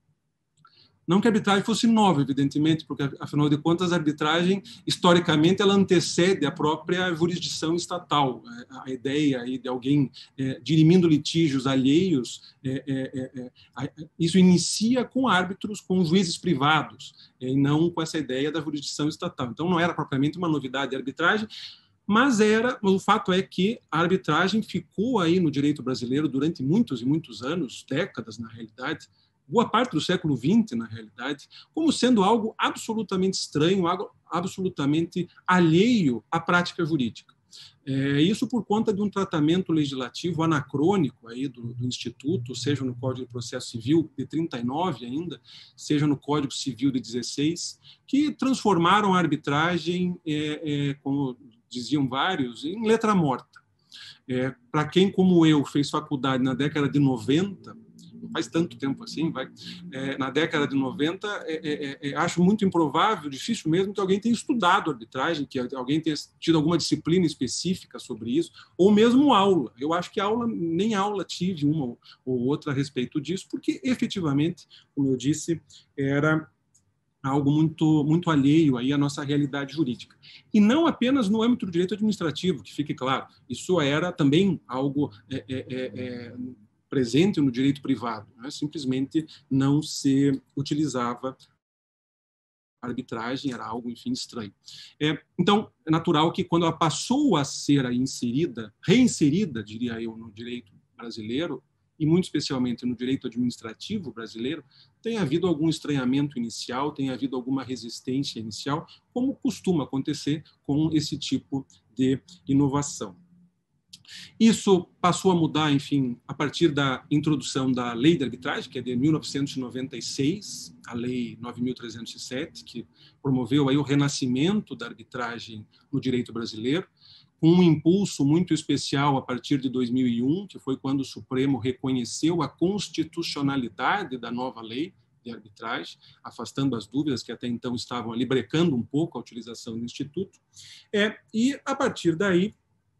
Não que a arbitragem fosse nova, evidentemente, porque, afinal de contas, a arbitragem, historicamente, ela antecede a própria jurisdição estatal. A ideia aí de alguém é, dirimindo litígios alheios, é, é, é, isso inicia com árbitros, com juízes privados, é, e não com essa ideia da jurisdição estatal. Então, não era propriamente uma novidade a arbitragem, mas era, o fato é que a arbitragem ficou aí no direito brasileiro durante muitos e muitos anos, décadas, na realidade, boa parte do século vinte, na realidade, como sendo algo absolutamente estranho, algo absolutamente alheio à prática jurídica. É, isso por conta de um tratamento legislativo anacrônico aí do, do Instituto, seja no Código de Processo Civil de trinta e nove ainda, seja no Código Civil de dezesseis, que transformaram a arbitragem, é, é, como diziam vários, em letra morta. É, para quem, como eu, fez faculdade na década de noventa, não faz tanto tempo assim, vai, é, na década de noventa, é, é, é, acho muito improvável, difícil mesmo, que alguém tenha estudado arbitragem, que alguém tenha tido alguma disciplina específica sobre isso, ou mesmo aula. Eu acho que aula, nem aula tive uma ou outra a respeito disso, porque efetivamente, como eu disse, era algo muito, muito alheio aí à nossa realidade jurídica. E não apenas no âmbito do direito administrativo, que fique claro, isso era também algo é, é, é, presente no direito privado, né? Simplesmente não se utilizava a arbitragem, era algo, enfim, estranho. É, então, é natural que quando ela passou a ser aí inserida, reinserida, diria eu, no direito brasileiro, e muito especialmente no direito administrativo brasileiro, tem havido algum estranhamento inicial, tem havido alguma resistência inicial, como costuma acontecer com esse tipo de inovação. Isso passou a mudar, enfim, a partir da introdução da Lei de Arbitragem, que é de mil novecentos e noventa e seis, a Lei nove mil trezentos e sete, que promoveu aí o renascimento da arbitragem no direito brasileiro, com um impulso muito especial a partir de dois mil e um, que foi quando o Supremo reconheceu a constitucionalidade da nova lei de arbitragem, afastando as dúvidas que até então estavam ali brecando um pouco a utilização do Instituto. É, e, a partir daí,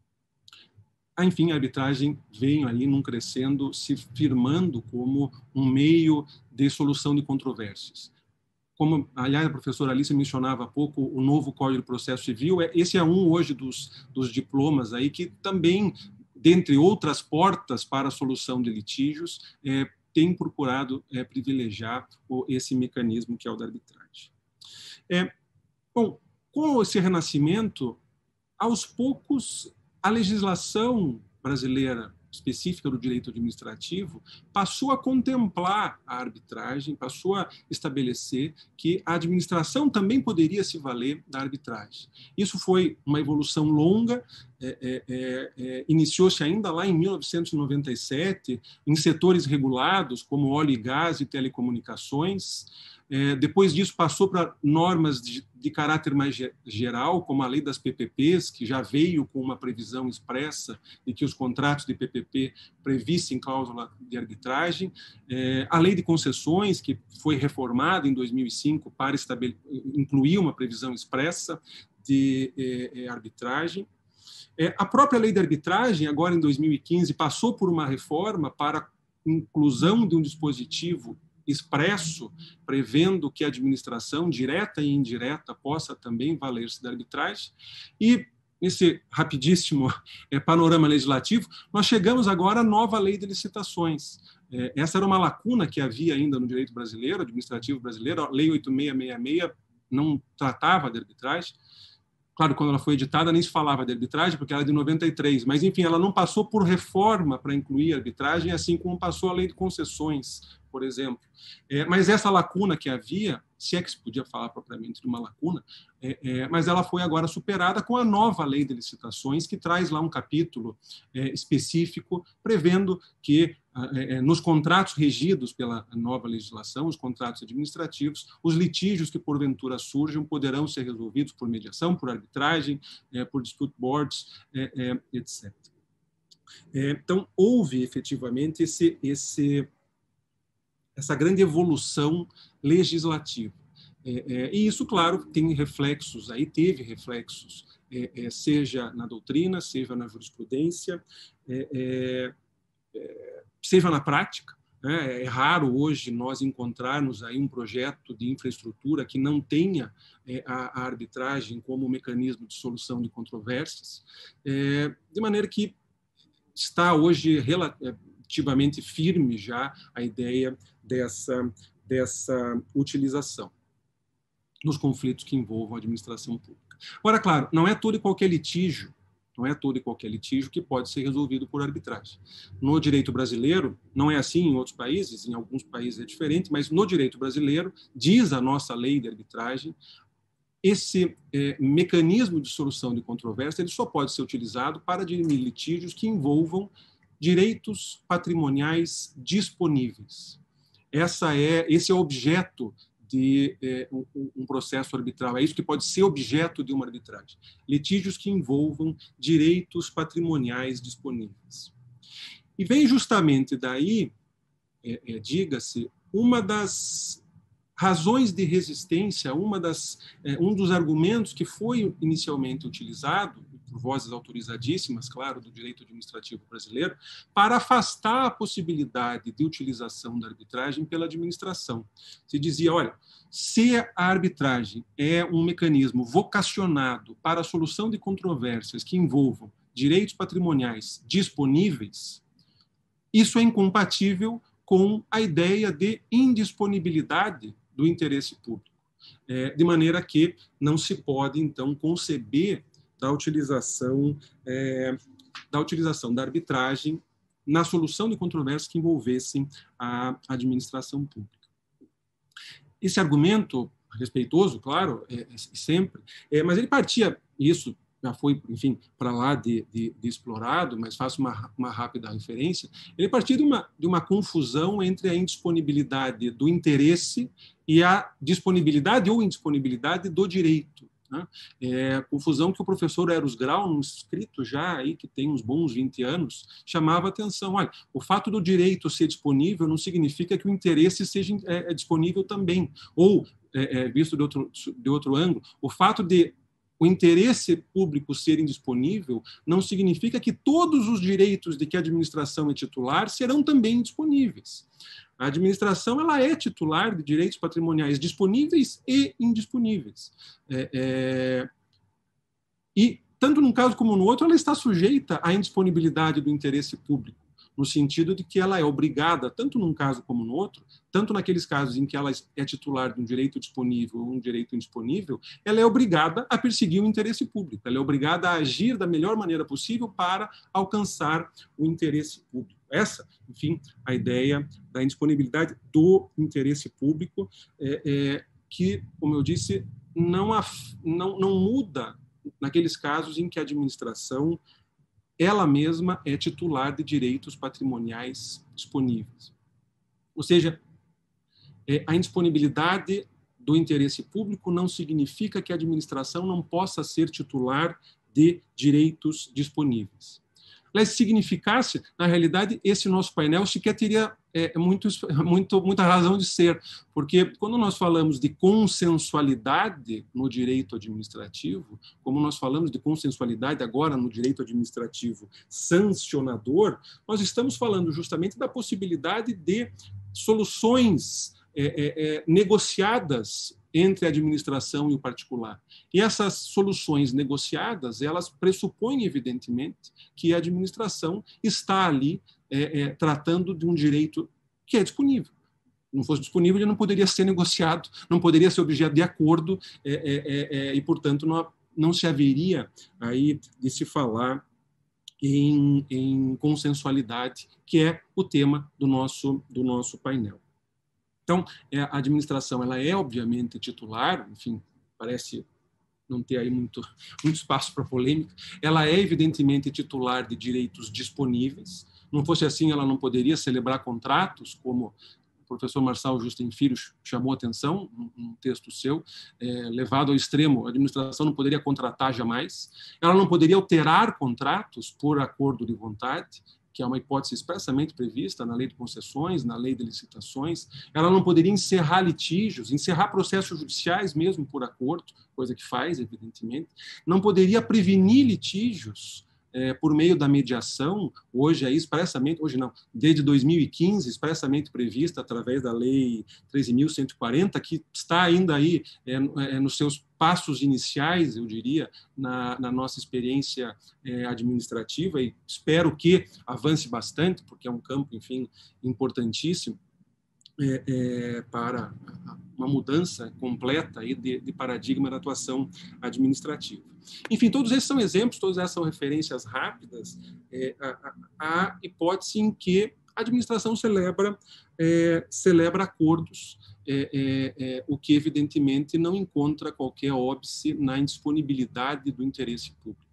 enfim, a arbitragem vem aí num crescendo, se firmando como um meio de solução de controvérsias. Como, aliás, a professora Alice mencionava há pouco, o novo Código de Processo Civil, esse é um hoje dos, dos diplomas aí que também, dentre outras portas para a solução de litígios, é, tem procurado é, privilegiar o, esse mecanismo que é o da arbitragem. É, bom, com esse renascimento, aos poucos, a legislação brasileira específica do direito administrativo passou a contemplar a arbitragem, passou a estabelecer que a administração também poderia se valer da arbitragem. Isso foi uma evolução longa, é, é, é, iniciou-se ainda lá em mil novecentos e noventa e sete, em setores regulados como óleo e gás e telecomunicações. É, depois disso passou para normas de, de caráter mais geral, como a lei das P P Ps, que já veio com uma previsão expressa de que os contratos de P P P previssem cláusula de arbitragem, é, a lei de concessões, que foi reformada em dois mil e cinco para incluir uma previsão expressa de é, arbitragem. É, a própria lei de arbitragem, agora em dois mil e quinze, passou por uma reforma para a inclusão de um dispositivo expresso, prevendo que a administração, direta e indireta, possa também valer-se da arbitragem. E, nesse rapidíssimo é, panorama legislativo, nós chegamos agora à nova lei de licitações. É, essa era uma lacuna que havia ainda no direito brasileiro, administrativo brasileiro. A lei oito mil seiscentos e sessenta e seis não tratava de arbitragem. Claro, quando ela foi editada, nem se falava de arbitragem, porque ela é de noventa e três, mas, enfim, ela não passou por reforma para incluir a arbitragem, assim como passou a lei de concessões por exemplo. É, mas essa lacuna que havia, se é que se podia falar propriamente de uma lacuna, é, é, mas ela foi agora superada com a nova lei de licitações, que traz lá um capítulo é, específico, prevendo que é, nos contratos regidos pela nova legislação, os contratos administrativos, os litígios que porventura surjam poderão ser resolvidos por mediação, por arbitragem, é, por dispute boards, é, é, etcétera. É, então, houve efetivamente esse, esse, essa grande evolução legislativa. É, é, e isso, claro, tem reflexos, aí teve reflexos, é, é, seja na doutrina, seja na jurisprudência, é, é, é, seja na prática. É, é raro hoje nós encontrarmos aí um projeto de infraestrutura que não tenha é, a, a arbitragem como mecanismo de solução de controvérsias, é, de maneira que está hoje relativamente firme já a ideia dessa, dessa utilização nos conflitos que envolvam a administração pública. Agora, claro, não é todo e qualquer litígio, não é todo e qualquer litígio que pode ser resolvido por arbitragem. No direito brasileiro, não é assim em outros países, em alguns países é diferente, mas no direito brasileiro, diz a nossa lei de arbitragem, esse é, mecanismo de solução de controvérsia ele só pode ser utilizado para dirimir litígios que envolvam direitos patrimoniais disponíveis. Essa é, esse é o objeto de é, um, um processo arbitral, é isso que pode ser objeto de uma arbitragem. Litígios que envolvam direitos patrimoniais disponíveis. E vem justamente daí, é, é, diga-se, uma das razões de resistência, uma das, é, um dos argumentos que foi inicialmente utilizado, por vozes autorizadíssimas, claro, do direito administrativo brasileiro, para afastar a possibilidade de utilização da arbitragem pela administração. Se dizia, olha, se a arbitragem é um mecanismo vocacionado para a solução de controvérsias que envolvam direitos patrimoniais disponíveis, isso é incompatível com a ideia de indisponibilidade do interesse público, é, de maneira que não se pode, então, conceber da utilização, é, da utilização da arbitragem na solução de controvérsias que envolvessem a administração pública. Esse argumento, respeitoso, claro, é, é, sempre, é, mas ele partia, isso já foi, enfim, para lá de, de, de explorado, mas faço uma, uma rápida referência, ele partia de uma, de uma confusão entre a indisponibilidade do interesse e a disponibilidade ou indisponibilidade do direito. Né? É, confusão que o professor Eros Grau, num escrito já aí, que tem uns bons vinte anos, chamava atenção. Olha, o fato do direito ser disponível não significa que o interesse seja é, é disponível também. Ou, é, é, visto de outro, de outro ângulo, o fato de o interesse público ser indisponível não significa que todos os direitos de que a administração é titular serão também disponíveis. A administração ela é titular de direitos patrimoniais disponíveis e indisponíveis. É, é, e, tanto num caso como no outro, ela está sujeita à indisponibilidade do interesse público, no sentido de que ela é obrigada, tanto num caso como no outro, tanto naqueles casos em que ela é titular de um direito disponível ou um direito indisponível, ela é obrigada a perseguir o interesse público, ela é obrigada a agir da melhor maneira possível para alcançar o interesse público. Essa, enfim, a ideia da indisponibilidade do interesse público, é, é, que, como eu disse, não, af, não, não muda naqueles casos em que a administração ela mesma é titular de direitos patrimoniais disponíveis. Ou seja, a indisponibilidade do interesse público não significa que a administração não possa ser titular de direitos disponíveis. Mas se significasse, na realidade, esse nosso painel sequer teria é, muito, muito, muita razão de ser, porque quando nós falamos de consensualidade no direito administrativo, como nós falamos de consensualidade agora no direito administrativo sancionador, nós estamos falando justamente da possibilidade de soluções é, é, é, negociadas entre a administração e o particular. E essas soluções negociadas, elas pressupõem, evidentemente, que a administração está ali é, é, tratando de um direito que é disponível. Se não fosse disponível, ele não poderia ser negociado, não poderia ser objeto de acordo, é, é, é, e, portanto, não, não se haveria aí de se falar em, em consensualidade, que é o tema do nosso, do nosso painel. Então, a administração ela é, obviamente, titular, enfim, parece não ter aí muito, muito espaço para polêmica, ela é, evidentemente, titular de direitos disponíveis. Não fosse assim, ela não poderia celebrar contratos, como o professor Marçal Justin Filho chamou atenção, um texto seu, é, levado ao extremo, a administração não poderia contratar jamais, ela não poderia alterar contratos por acordo de vontade, que é uma hipótese expressamente prevista na lei de concessões, na lei de licitações. Ela não poderia encerrar litígios, encerrar processos judiciais mesmo por acordo, coisa que faz, evidentemente. Não poderia prevenir litígios é, por meio da mediação, hoje é expressamente, hoje não, desde dois mil e quinze, expressamente prevista através da lei treze mil cento e quarenta, que está ainda aí é, é, nos seus passos iniciais, eu diria, na, na nossa experiência é, administrativa, e espero que avance bastante, porque é um campo, enfim, importantíssimo é, é, para uma mudança completa aí de, de paradigma da atuação administrativa. Enfim, todos esses são exemplos, todas essas são referências rápidas é, à hipótese em que a administração celebra, é, celebra acordos, É, é, é, o que, evidentemente, não encontra qualquer óbice na indisponibilidade do interesse público.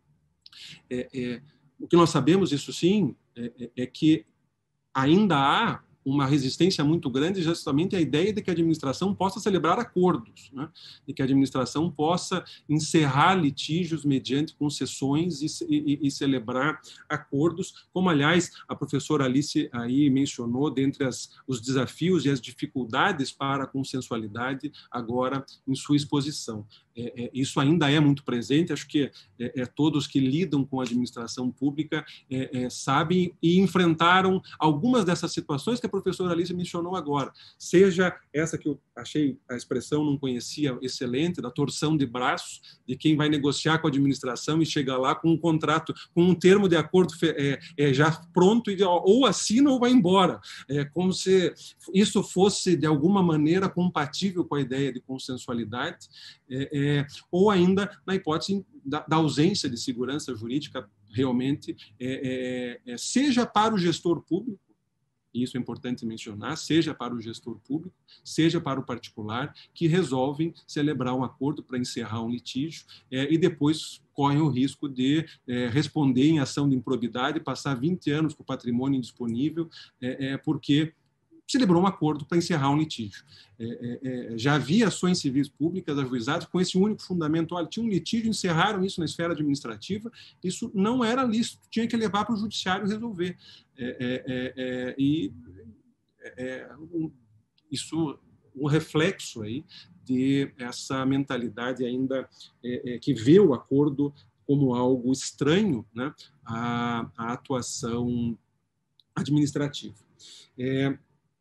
É, é, o que nós sabemos, isso sim, é, é que ainda há uma resistência muito grande justamente à ideia de que a administração possa celebrar acordos, né? De que a administração possa encerrar litígios mediante concessões e, e, e celebrar acordos, como, aliás, a professora Alice aí mencionou, dentre as, os desafios e as dificuldades para a consensualidade agora em sua exposição. É, é, isso ainda é muito presente, acho que é, é, todos que lidam com a administração pública é, é, sabem e enfrentaram algumas dessas situações que a professora Alice mencionou agora, seja essa que eu achei, a expressão não conhecia, excelente, da torção de braços, de quem vai negociar com a administração e chega lá com um contrato, com um termo de acordo é, é, já pronto, e, ou assina ou vai embora, é, como se isso fosse, de alguma maneira, compatível com a ideia de consensualidade, é, é, ou ainda na hipótese da, da ausência de segurança jurídica, realmente, é, é, é, seja para o gestor público, isso é importante mencionar, seja para o gestor público, seja para o particular, que resolvem celebrar um acordo para encerrar um litígio é, e depois correm o risco de é, responder em ação de improbidade, passar vinte anos com o patrimônio indisponível, é, é, porque celebrou um acordo para encerrar um litígio. É, é, já havia ações civis públicas ajuizadas com esse único fundamento. Olha, tinha um litígio, encerraram isso na esfera administrativa, isso não era lícito, tinha que levar para o judiciário resolver. É, é, é, e é, um, isso um reflexo aí de essa mentalidade ainda é, é, que vê o acordo como algo estranho, né, à, à atuação administrativa. É,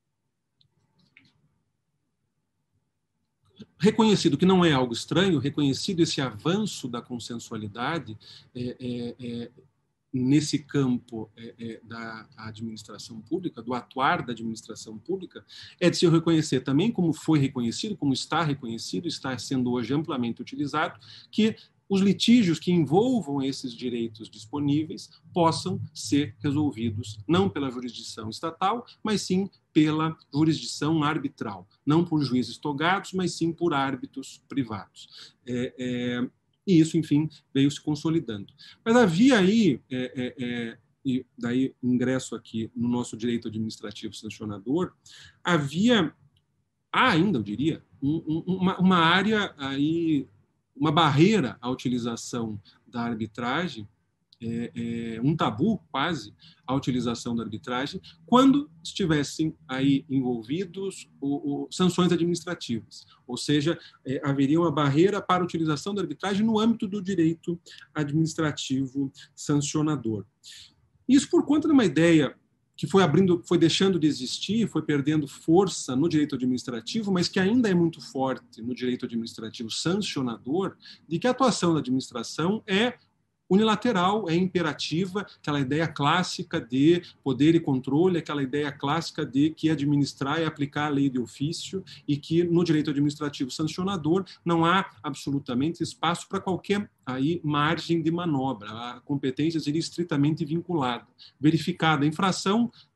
reconhecido que não é algo estranho, reconhecido esse avanço da consensualidade é, é, é, nesse campo é, é, da administração pública, do atuar da administração pública, é de se reconhecer também, como foi reconhecido, como está reconhecido, está sendo hoje amplamente utilizado, que os litígios que envolvam esses direitos disponíveis possam ser resolvidos não pela jurisdição estatal, mas sim pela jurisdição arbitral, não por juízes togados, mas sim por árbitros privados. É, é, e isso, enfim, veio se consolidando. Mas havia aí, é, é, é, e daí ingresso aqui no nosso direito administrativo sancionador, havia, há ainda, eu diria, um, um, uma, uma área aí, uma barreira à utilização da arbitragem, é, é, um tabu quase à utilização da arbitragem, quando estivessem aí envolvidos o, o, sanções administrativas, ou seja, é, haveria uma barreira para a utilização da arbitragem no âmbito do direito administrativo sancionador. Isso por conta de uma ideia que foi abrindo, foi deixando de existir, foi perdendo força no direito administrativo, mas que ainda é muito forte no direito administrativo sancionador, de que a atuação da administração é unilateral, é imperativa, aquela ideia clássica de poder e controle, aquela ideia clássica de que administrar é aplicar a lei de ofício e que no direito administrativo sancionador não há absolutamente espaço para qualquer aí margem de manobra. A competência seria estritamente vinculada. Verificada a infração,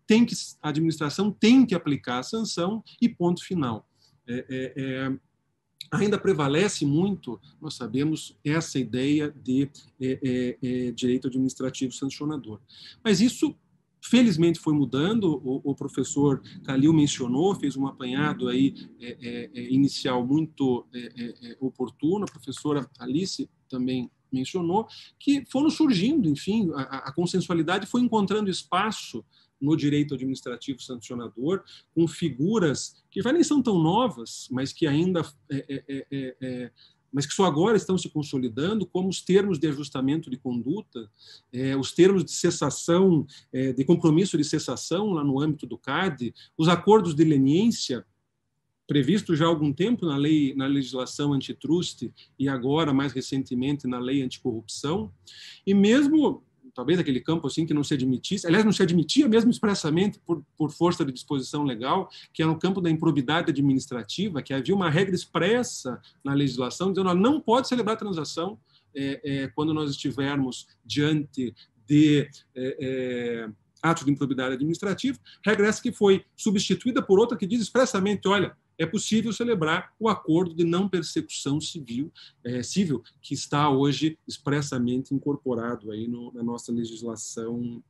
tem que, a administração tem que aplicar a sanção e ponto final. É, é, é, ainda prevalece muito, nós sabemos, essa ideia de é, é, é, direito administrativo sancionador. Mas isso, felizmente, foi mudando. O, o professor Calil mencionou, fez um apanhado aí, é, é, é, inicial muito é, é, oportuno, a professora Alice também mencionou, que foram surgindo, enfim, a, a consensualidade foi encontrando espaço no direito administrativo sancionador, com figuras que já nem são tão novas, mas que ainda, é, é, é, é, mas que só agora estão se consolidando, como os termos de ajustamento de conduta, é, os termos de cessação, é, de compromisso de cessação lá no âmbito do C A D, os acordos de leniência, previsto já há algum tempo na lei, na legislação antitruste e agora, mais recentemente, na lei anticorrupção, e mesmo talvez aquele campo assim que não se admitisse, aliás, não se admitia mesmo expressamente por, por força de disposição legal, que era no campo da improbidade administrativa, que havia uma regra expressa na legislação dizendo que não pode celebrar transação é, é, quando nós estivermos diante de é, é, atos de improbidade administrativa, regra essa que foi substituída por outra que diz expressamente, olha, é possível celebrar o acordo de não persecução civil, é, civil que está hoje expressamente incorporado aí no, na nossa legislação,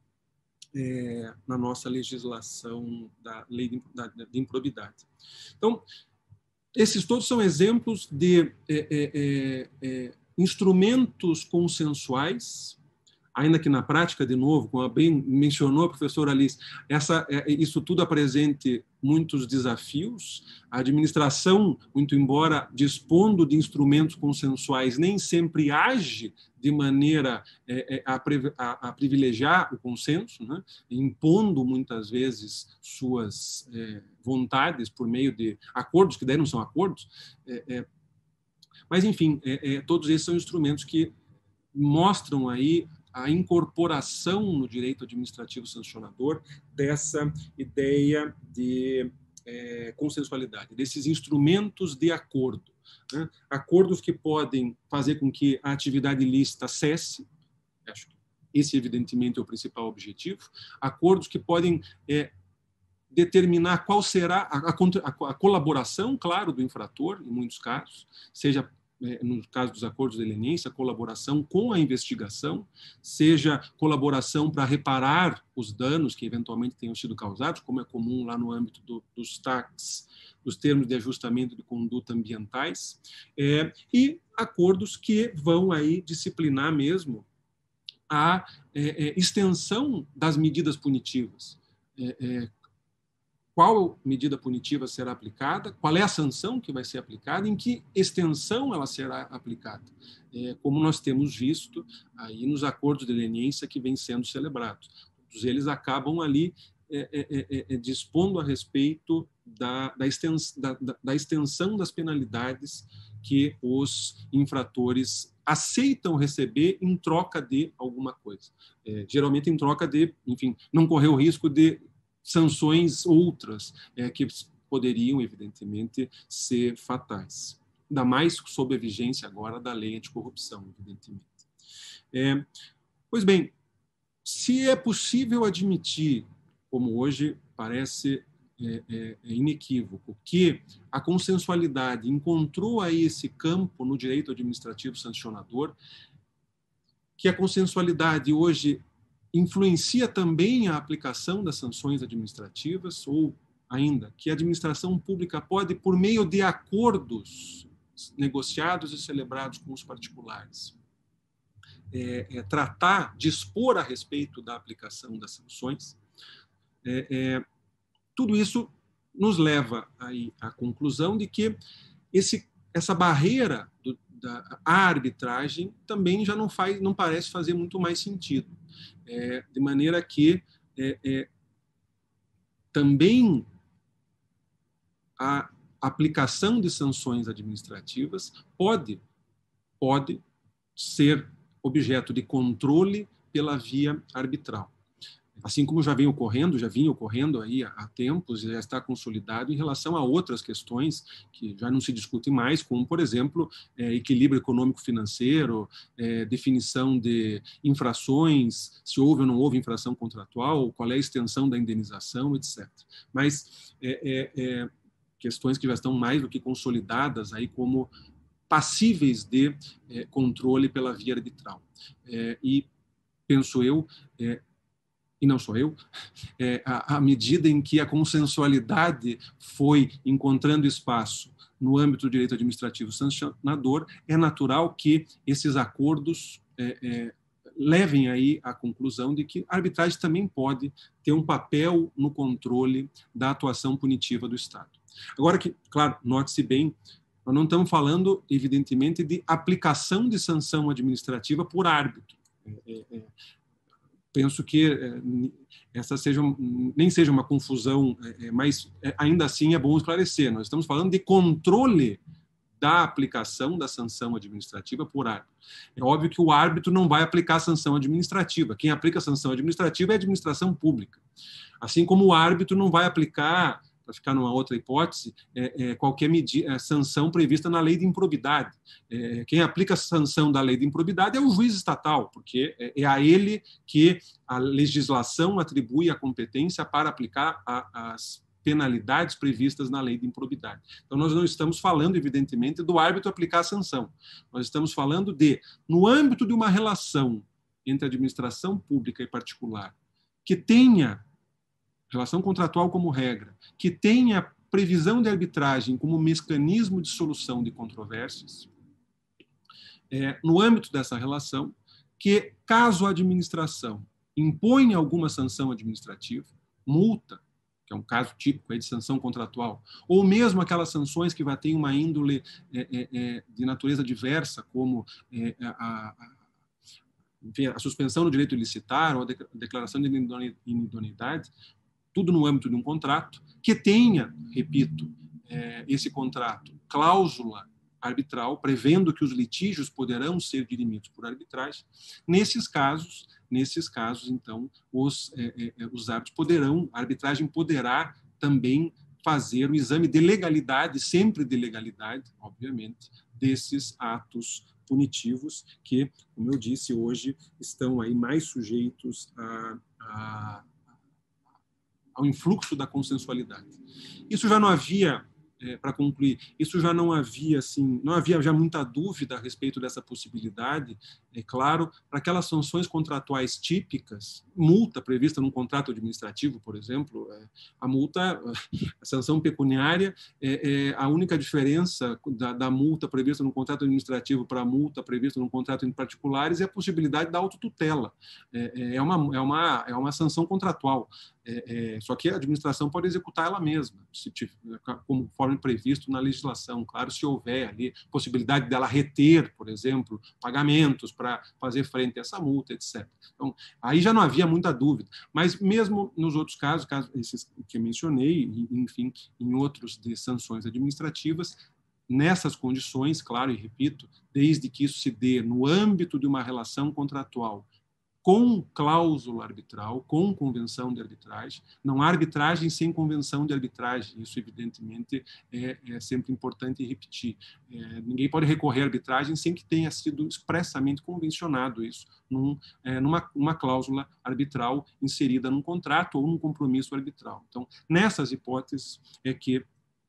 é, na nossa legislação da lei de, da, de improbidade. Então, esses todos são exemplos de é, é, é, instrumentos consensuais, ainda que na prática, de novo, como bem mencionou a professora Alice, essa, isso tudo apresente muitos desafios. A administração, muito embora dispondo de instrumentos consensuais, nem sempre age de maneira é, a, a, a privilegiar o consenso, né? Impondo muitas vezes suas é, vontades por meio de acordos, que daí não são acordos. É, é, mas, enfim, é, é, todos esses são instrumentos que mostram aí a incorporação no direito administrativo sancionador dessa ideia de é, consensualidade, desses instrumentos de acordo. Né? Acordos que podem fazer com que a atividade ilícita cesse, acho que esse, evidentemente, é o principal objetivo. Acordos que podem é, determinar qual será a, a, a colaboração, claro, do infrator, em muitos casos, seja no caso dos acordos de leniência, colaboração com a investigação, seja colaboração para reparar os danos que eventualmente tenham sido causados, como é comum lá no âmbito do, dos T A Cs, dos termos de ajustamento de conduta ambientais, é, e acordos que vão aí disciplinar mesmo a é, é, extensão das medidas punitivas. É, é, qual medida punitiva será aplicada, qual é a sanção que vai ser aplicada, em que extensão ela será aplicada, é, como nós temos visto aí nos acordos de leniência que vêm sendo celebrados. Todos eles acabam ali é, é, é, dispondo a respeito da, da, extens, da, da extensão das penalidades que os infratores aceitam receber em troca de alguma coisa. É, geralmente em troca de, enfim, não correr o risco de sanções outras é, que poderiam, evidentemente, ser fatais. Ainda mais sob a vigência agora da lei anticorrupção, evidentemente. É, pois bem, se é possível admitir, como hoje parece é, é, é inequívoco, que a consensualidade encontrou aí esse campo no direito administrativo sancionador, que a consensualidade hoje influencia também a aplicação das sanções administrativas, ou ainda que a administração pública pode, por meio de acordos negociados e celebrados com os particulares, é, é, tratar, dispor a respeito da aplicação das sanções. É, é, tudo isso nos leva aí à conclusão de que esse, essa barreira do, da a arbitragem também já não faz, não parece fazer muito mais sentido. É, de maneira que é, é, também a aplicação de sanções administrativas pode, pode ser objeto de controle pela via arbitral. assim como já vem ocorrendo, já vinha ocorrendo aí há, há tempos, já está consolidado em relação a outras questões que já não se discutem mais, como, por exemplo, é, equilíbrio econômico-financeiro, é, definição de infrações, se houve ou não houve infração contratual, qual é a extensão da indenização, etcétera. Mas é, é, é, questões que já estão mais do que consolidadas aí como passíveis de é, controle pela via arbitral. É, e penso eu, é, e não sou eu, é, à medida em que a consensualidade foi encontrando espaço no âmbito do direito administrativo sancionador, é natural que esses acordos é, é, levem aí à conclusão de que a arbitragem também pode ter um papel no controle da atuação punitiva do Estado. Agora que, claro, note-se bem, nós não estamos falando, evidentemente, de aplicação de sanção administrativa por árbitro. É, é, penso que é, essa seja, nem seja uma confusão, é, mas é, ainda assim é bom esclarecer. Nós estamos falando de controle da aplicação da sanção administrativa por árbitro. É óbvio que o árbitro não vai aplicar a sanção administrativa. Quem aplica a sanção administrativa é a administração pública. Assim como o árbitro não vai aplicar, para ficar numa outra hipótese, é, é, qualquer medida, é, sanção prevista na lei de improbidade. É, quem aplica a sanção da lei de improbidade é o juiz estatal, porque é, é a ele que a legislação atribui a competência para aplicar a, as penalidades previstas na lei de improbidade. Então, nós não estamos falando, evidentemente, do árbitro aplicar a sanção. Nós estamos falando de, no âmbito de uma relação entre administração pública e particular, que tenha relação contratual como regra, que tenha previsão de arbitragem como mecanismo de solução de controvérsias, é, no âmbito dessa relação, que, caso a administração imponha alguma sanção administrativa, multa, que é um caso típico aí de sanção contratual, ou mesmo aquelas sanções que vai ter uma índole é, é, de natureza diversa, como é, a, a enfim, a suspensão do direito de licitar ou a declaração de inidoneidade, tudo no âmbito de um contrato, que tenha, repito, é, esse contrato, cláusula arbitral, prevendo que os litígios poderão ser dirimidos por arbitragem. Nesses casos, nesses casos, então, os, é, é, os árbitros poderão, a arbitragem poderá também fazer o exame de legalidade, sempre de legalidade, obviamente, desses atos punitivos que, como eu disse, hoje estão aí mais sujeitos a, a ao influxo da consensualidade. Isso já não havia, é, para concluir, isso já não havia, assim, não havia já muita dúvida a respeito dessa possibilidade, é claro, para aquelas sanções contratuais típicas, multa prevista num contrato administrativo, por exemplo, é, a multa, a sanção pecuniária, é, é a única diferença da, da multa prevista no contrato administrativo para a multa prevista no contrato em particulares é a possibilidade da autotutela. É, é, uma, é, uma, é uma sanção contratual. É, é, só que a administração pode executar ela mesma, se tiver, conforme previsto na legislação. Claro, se houver ali possibilidade dela reter, por exemplo, pagamentos para fazer frente a essa multa, etcétera. Então, aí já não havia muita dúvida. Mas mesmo nos outros casos, casos esses que eu mencionei, enfim, em outros de sanções administrativas, nessas condições, claro, e repito, desde que isso se dê no âmbito de uma relação contratual com cláusula arbitral, com convenção de arbitragem. Não há arbitragem sem convenção de arbitragem. Isso, evidentemente, é, é sempre importante repetir. É, ninguém pode recorrer à arbitragem sem que tenha sido expressamente convencionado isso num, é, numa uma cláusula arbitral inserida num contrato ou num compromisso arbitral. Então, nessas hipóteses é que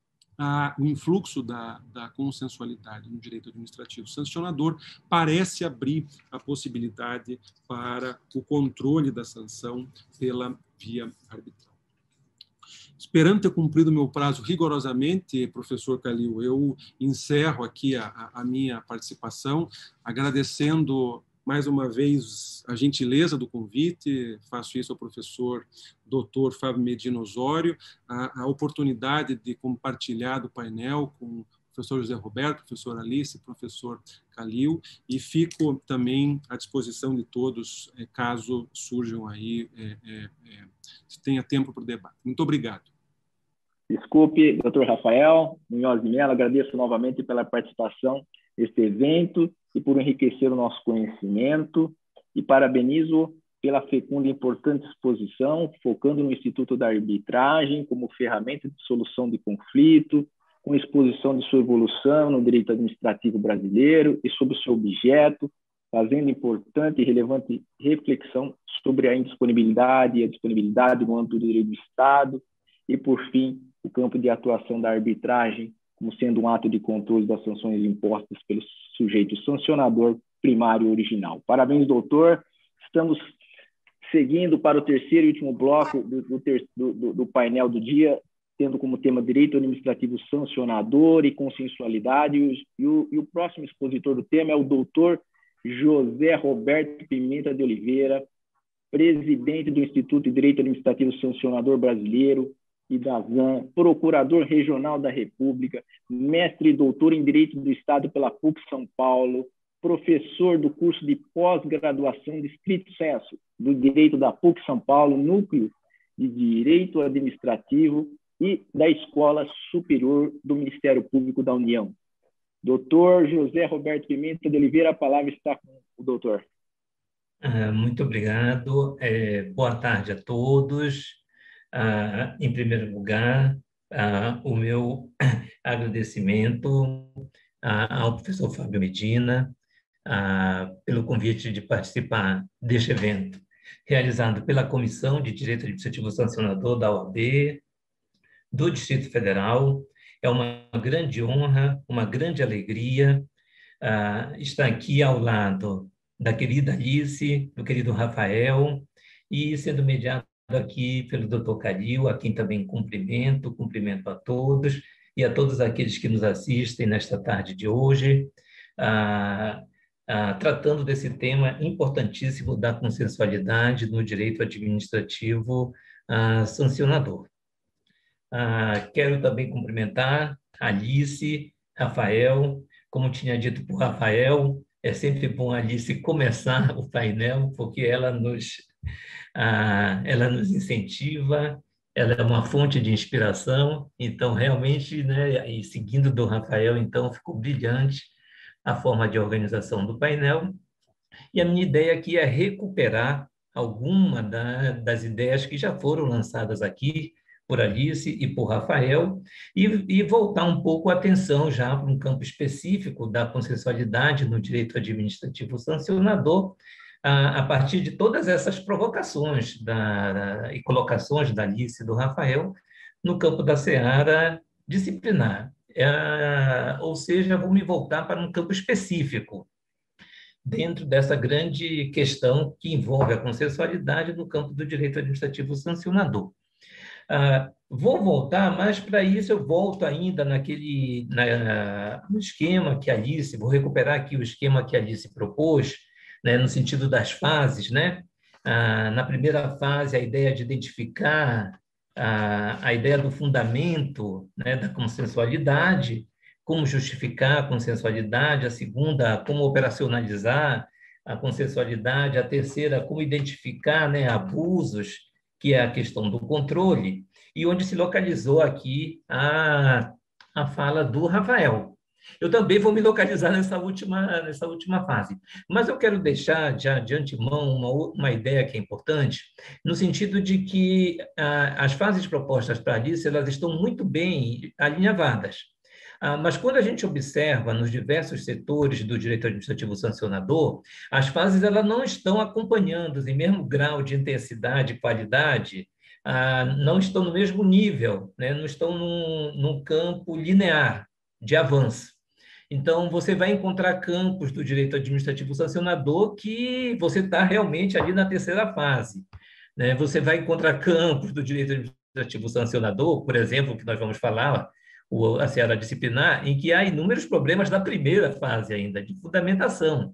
A, o influxo da, da consensualidade no direito administrativo sancionador parece abrir a possibilidade para o controle da sanção pela via arbitral. Esperando ter cumprido o meu prazo rigorosamente, professor Calil, eu encerro aqui a, a minha participação, agradecendo mais uma vez a gentileza do convite, faço isso ao professor doutor Fábio Medina Osório, a, a oportunidade de compartilhar do painel com o professor José Roberto, professor Alice, professor Calil, e fico também à disposição de todos, caso surjam aí, é, é, é, se tenha tempo para o debate. Muito obrigado. Desculpe, doutor Rafael Munhoz de Mello, agradeço novamente pela participação neste evento e por enriquecer o nosso conhecimento, e parabenizo pela fecunda e importante exposição, focando no Instituto da Arbitragem como ferramenta de solução de conflito, com exposição de sua evolução no direito administrativo brasileiro e sobre o seu objeto, fazendo importante e relevante reflexão sobre a indisponibilidade e a disponibilidade no âmbito do direito do Estado e, por fim, o campo de atuação da arbitragem como sendo um ato de controle das sanções impostas pelo sujeito sancionador primário original. Parabéns, doutor. Estamos seguindo para o terceiro e último bloco do, do, do, do painel do dia, tendo como tema direito administrativo sancionador e consensualidade. E o, e o, e o próximo expositor do tema é o doutor José Roberto Pimenta de Oliveira, presidente do Instituto de Direito Administrativo Sancionador Brasileiro, I D A S A N, procurador regional da República, mestre e doutor em Direito do Estado pela P U C São Paulo, professor do curso de pós-graduação de estrito sensu do Direito da P U C São Paulo, Núcleo de Direito Administrativo e da Escola Superior do Ministério Público da União. Doutor José Roberto Pimenta de Oliveira, a palavra está com o doutor. Ah, muito obrigado. É, boa tarde a todos. Ah, em primeiro lugar, ah, o meu agradecimento ah, ao professor Fábio Medina ah, pelo convite de participar deste evento, realizado pela Comissão de Direito Administrativo Sancionador da O A B, do Distrito Federal. É uma grande honra, uma grande alegria ah, estar aqui ao lado da querida Alice, do querido Rafael, e sendo mediado aqui pelo doutor Calil, a quem também cumprimento, cumprimento a todos e a todos aqueles que nos assistem nesta tarde de hoje, ah, ah, tratando desse tema importantíssimo da consensualidade no direito administrativo ah, sancionador. Ah, quero também cumprimentar Alice, Rafael. Como tinha dito por Rafael, é sempre bom a Alice começar o painel, porque ela nos, ah, ela nos incentiva, ela é uma fonte de inspiração. Então, realmente, né, e seguindo do Rafael, então, ficou brilhante a forma de organização do painel. E a minha ideia aqui é recuperar alguma da, das ideias que já foram lançadas aqui por Alice e por Rafael, e, e voltar um pouco a atenção já para um campo específico da consensualidade no direito administrativo sancionador, a, a partir de todas essas provocações da, da, e colocações da Alice e do Rafael no campo da seara disciplinar. É, ou seja, vou me voltar para um campo específico, dentro dessa grande questão que envolve a consensualidade no campo do direito administrativo sancionador. Ah, vou voltar, mas para isso eu volto ainda naquele, na, no esquema que a Alice, vou recuperar aqui o esquema que a Alice propôs, né, no sentido das fases, né? Ah, na primeira fase, a ideia de identificar a, a ideia do fundamento, né, da consensualidade, como justificar a consensualidade, a segunda, como operacionalizar a consensualidade, a terceira, como identificar, né, abusos, que é a questão do controle, e onde se localizou aqui a, a fala do Rafael. Eu também vou me localizar nessa última, nessa última fase, mas eu quero deixar já de antemão uma, uma ideia que é importante, no sentido de que ah, as fases propostas para a Alice, elas estão muito bem alinhavadas. Ah, mas quando a gente observa nos diversos setores do direito administrativo sancionador, as fases elas não estão acompanhando em mesmo grau de intensidade e qualidade, ah, não estão no mesmo nível, né? Não estão num, num campo linear de avanço. Então, você vai encontrar campos do direito administrativo sancionador que você está realmente ali na terceira fase, né? Você vai encontrar campos do direito administrativo sancionador, por exemplo, que nós vamos falar, a seara disciplinar, em que há inúmeros problemas da primeira fase ainda, de fundamentação.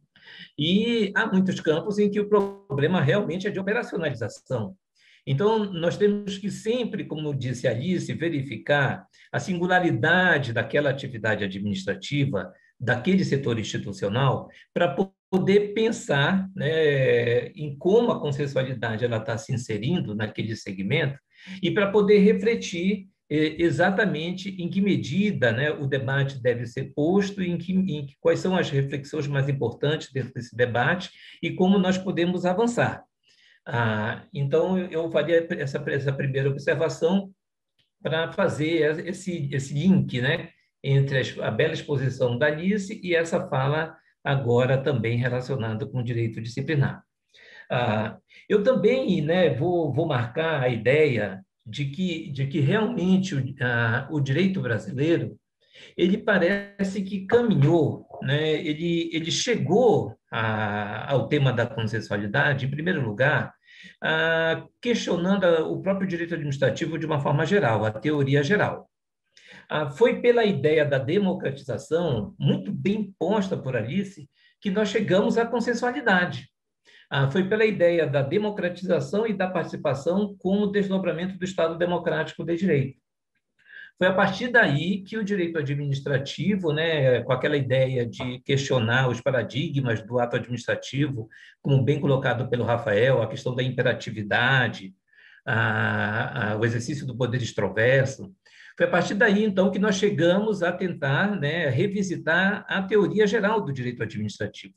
E há muitos campos em que o problema realmente é de operacionalização. Então, nós temos que sempre, como disse Alice, verificar a singularidade daquela atividade administrativa, daquele setor institucional, para poder pensar, né, em como a consensualidade ela está se inserindo naquele segmento e para poder refletir exatamente em que medida, né, o debate deve ser posto, em que, em que, quais são as reflexões mais importantes dentro desse debate e como nós podemos avançar. Ah, então, eu faria essa, essa primeira observação para fazer esse, esse link, né, entre a, a bela exposição da Alice e essa fala agora também relacionada com o direito disciplinar. Ah, eu também, né, vou, vou marcar a ideia de que, de que realmente o, ah, o direito brasileiro ele parece que caminhou, né? ele, ele chegou a, ao tema da consensualidade, em primeiro lugar, a, questionando a, o próprio direito administrativo de uma forma geral, a teoria geral. A, foi pela ideia da democratização, muito bem posta por Alice, que nós chegamos à consensualidade. Ah, foi pela ideia da democratização e da participação como desdobramento do Estado democrático de direito. Foi a partir daí que o direito administrativo, né, com aquela ideia de questionar os paradigmas do ato administrativo, como bem colocado pelo Rafael, a questão da imperatividade, a, a, o exercício do poder extroverso, foi a partir daí, então, que nós chegamos a tentar, né, revisitar a teoria geral do direito administrativo.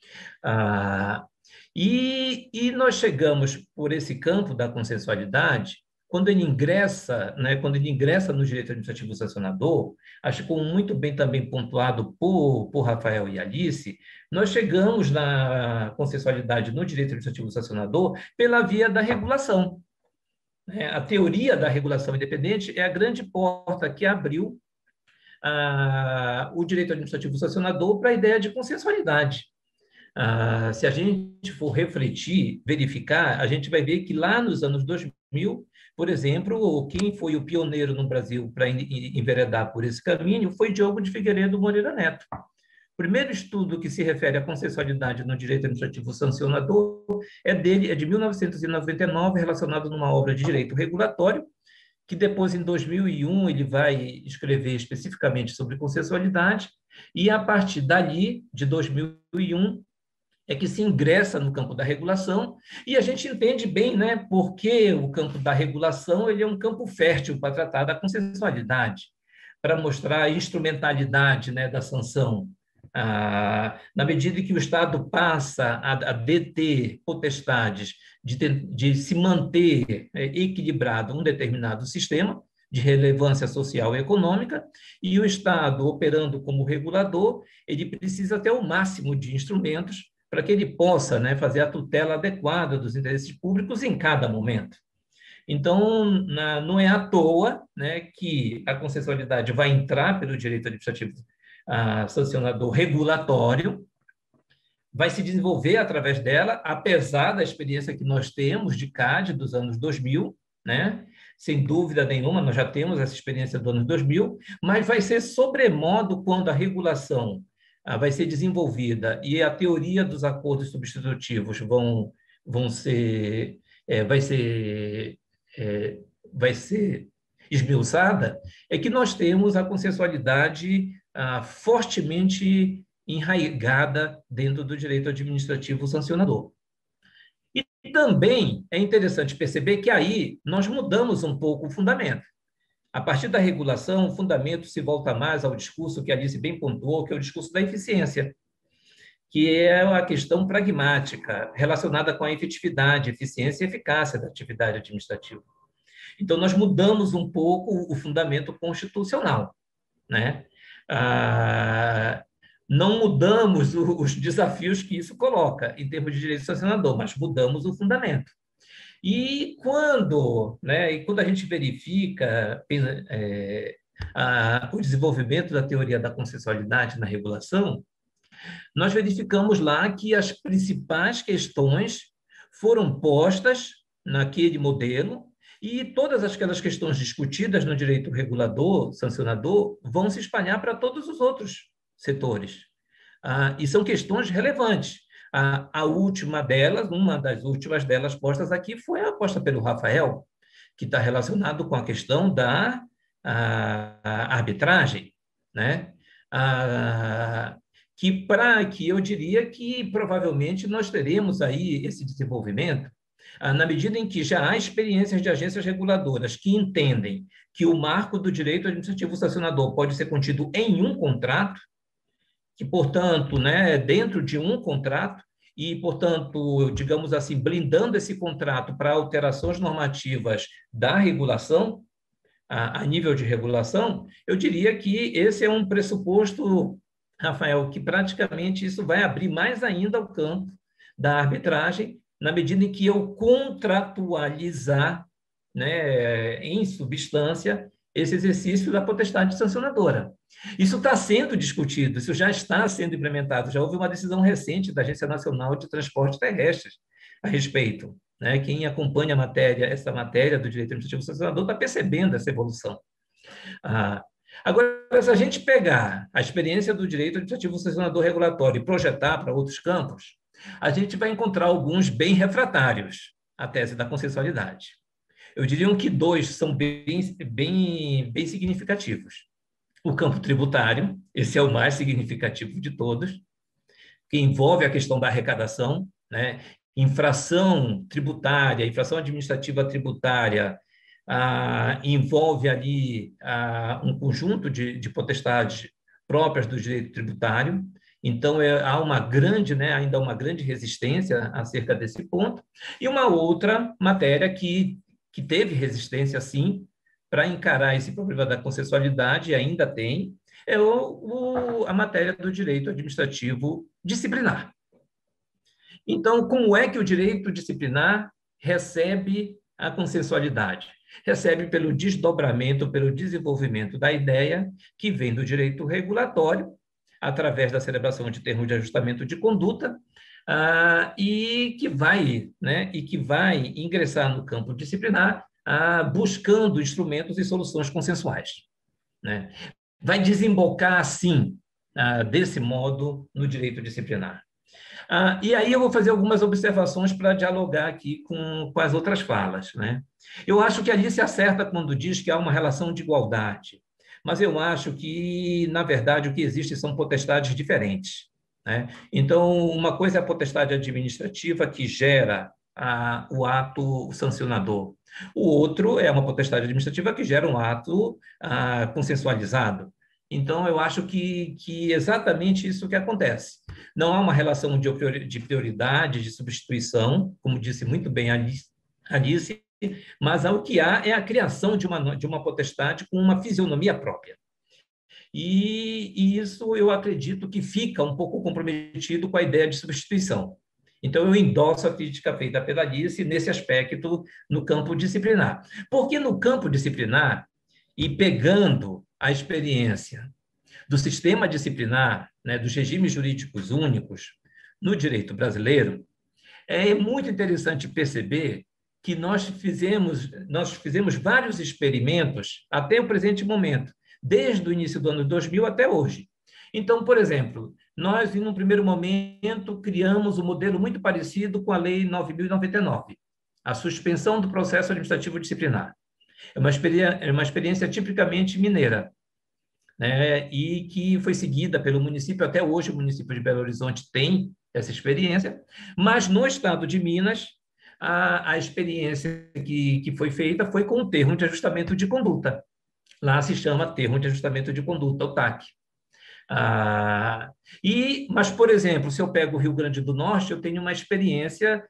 Ah, e, e nós chegamos por esse campo da consensualidade. Quando ele ingressa, né, quando ele ingressa no direito administrativo sancionador, acho que como muito bem também pontuado por, por Rafael e Alice, nós chegamos na consensualidade no direito administrativo sancionador pela via da regulação. A teoria da regulação independente é a grande porta que abriu a, o direito administrativo sancionador para a ideia de consensualidade. Ah, se a gente for refletir, verificar, a gente vai ver que lá nos anos dois mil, por exemplo, quem foi o pioneiro no Brasil para enveredar por esse caminho foi Diogo de Figueiredo Moreira Neto. O primeiro estudo que se refere à consensualidade no direito administrativo sancionador é dele, é de mil novecentos e noventa e nove, relacionado numa obra de direito regulatório, que depois, em dois mil e um, ele vai escrever especificamente sobre consensualidade, e a partir dali, de dois mil e um, é que se ingressa no campo da regulação, e a gente entende bem, né, porque o campo da regulação ele é um campo fértil para tratar da consensualidade, para mostrar a instrumentalidade, né, da sanção. Ah, na medida em que o Estado passa a, a deter potestades de, de se manter é, equilibrado um determinado sistema de relevância social e econômica, e o Estado, operando como regulador, ele precisa ter o máximo de instrumentos para que ele possa, né, fazer a tutela adequada dos interesses públicos em cada momento. Então, na, não é à toa, né, que a consensualidade vai entrar pelo direito administrativo ah, sancionador regulatório, vai se desenvolver através dela, apesar da experiência que nós temos de C A D dos anos dois mil, né? Sem dúvida nenhuma, nós já temos essa experiência dos anos dois mil, mas vai ser sobremodo quando a regulação vai ser desenvolvida e a teoria dos acordos substitutivos vão, vão ser, é, vai ser, é, vai ser esmiuçada, é que nós temos a consensualidade ah, fortemente enraizada dentro do direito administrativo sancionador. E também é interessante perceber que aí nós mudamos um pouco o fundamento. A partir da regulação, o fundamento se volta mais ao discurso que a Alice bem pontuou, que é o discurso da eficiência, que é a questão pragmática relacionada com a efetividade, eficiência e eficácia da atividade administrativa. Então, nós mudamos um pouco o fundamento constitucional, né? Ah, não mudamos os desafios que isso coloca em termos de direito sancionador, mas mudamos o fundamento. E quando, né, e quando a gente verifica é, a, o desenvolvimento da teoria da consensualidade na regulação, nós verificamos lá que as principais questões foram postas naquele modelo e todas aquelas questões discutidas no direito regulador, sancionador, vão se espalhar para todos os outros setores. Ah, e são questões relevantes. A, a última delas, uma das últimas delas postas aqui, foi a posta pelo Rafael, que está relacionado com a questão da a, a arbitragem, né? A, que, pra, que eu diria que provavelmente nós teremos aí esse desenvolvimento, a, na medida em que já há experiências de agências reguladoras que entendem que o marco do direito administrativo sancionador pode ser contido em um contrato, que, portanto, né, dentro de um contrato, e, portanto, digamos assim, blindando esse contrato para alterações normativas da regulação, a, a nível de regulação, eu diria que esse é um pressuposto, Rafael, que praticamente isso vai abrir mais ainda o campo da arbitragem, na medida em que eu contratualizar, né, em substância, esse exercício da potestade sancionadora. Isso está sendo discutido, isso já está sendo implementado, já houve uma decisão recente da Agência Nacional de Transportes Terrestres a respeito, né? Quem acompanha a matéria, essa matéria do direito administrativo sancionador está percebendo essa evolução. Ah, agora, se a gente pegar a experiência do direito administrativo sancionador regulatório e projetar para outros campos, a gente vai encontrar alguns bem refratários à tese da consensualidade. Eu diria que dois são bem, bem, bem significativos. O campo tributário, esse é o mais significativo de todos, que envolve a questão da arrecadação, né? Infração tributária, infração administrativa tributária, ah, envolve ali ah, um conjunto de, de potestades próprias do direito tributário. Então, é, há uma grande, né, ainda uma grande resistência acerca desse ponto. E uma outra matéria que, que teve resistência, sim, para encarar esse problema da consensualidade, e ainda tem, é o, o, a matéria do direito administrativo disciplinar. Então, como é que o direito disciplinar recebe a consensualidade? Recebe pelo desdobramento, pelo desenvolvimento da ideia que vem do direito regulatório, através da celebração de termos de ajustamento de conduta, ah, e que vai, né, e que vai ingressar no campo disciplinar, ah, buscando instrumentos e soluções consensuais, né? Vai desembocar, assim, ah, desse modo, no direito disciplinar. Ah, e aí eu vou fazer algumas observações para dialogar aqui com, com as outras falas, né? Eu acho que ali se acerta quando diz que há uma relação de igualdade, mas eu acho que, na verdade, o que existe são potestades diferentes, né? Então, uma coisa é a potestade administrativa, que gera a, o ato sancionador. O outro é uma potestade administrativa que gera um ato a, consensualizado. Então, eu acho que, que exatamente isso que acontece. Não há uma relação de prioridade, de substituição, como disse muito bem a Alice, mas o que há é a criação de uma, de uma potestade com uma fisionomia própria. E, e isso eu acredito que fica um pouco comprometido com a ideia de substituição. Então, eu endosso a crítica feita pela Alice nesse aspecto no campo disciplinar. Porque no campo disciplinar, e pegando a experiência do sistema disciplinar, né, dos regimes jurídicos únicos no direito brasileiro, é muito interessante perceber que nós fizemos, nós fizemos vários experimentos até o presente momento, desde o início do ano dois mil até hoje. Então, por exemplo, nós, em um primeiro momento, criamos um modelo muito parecido com a Lei nove mil e noventa e nove, a suspensão do processo administrativo disciplinar. É uma experiência, é uma experiência tipicamente mineira, né? E que foi seguida pelo município, até hoje o município de Belo Horizonte tem essa experiência, mas no estado de Minas, a, a experiência que, que foi feita foi com o termo de ajustamento de conduta. Lá se chama termo de ajustamento de conduta, o T A C. Ah, e, mas, por exemplo, se eu pego o Rio Grande do Norte, eu tenho uma experiência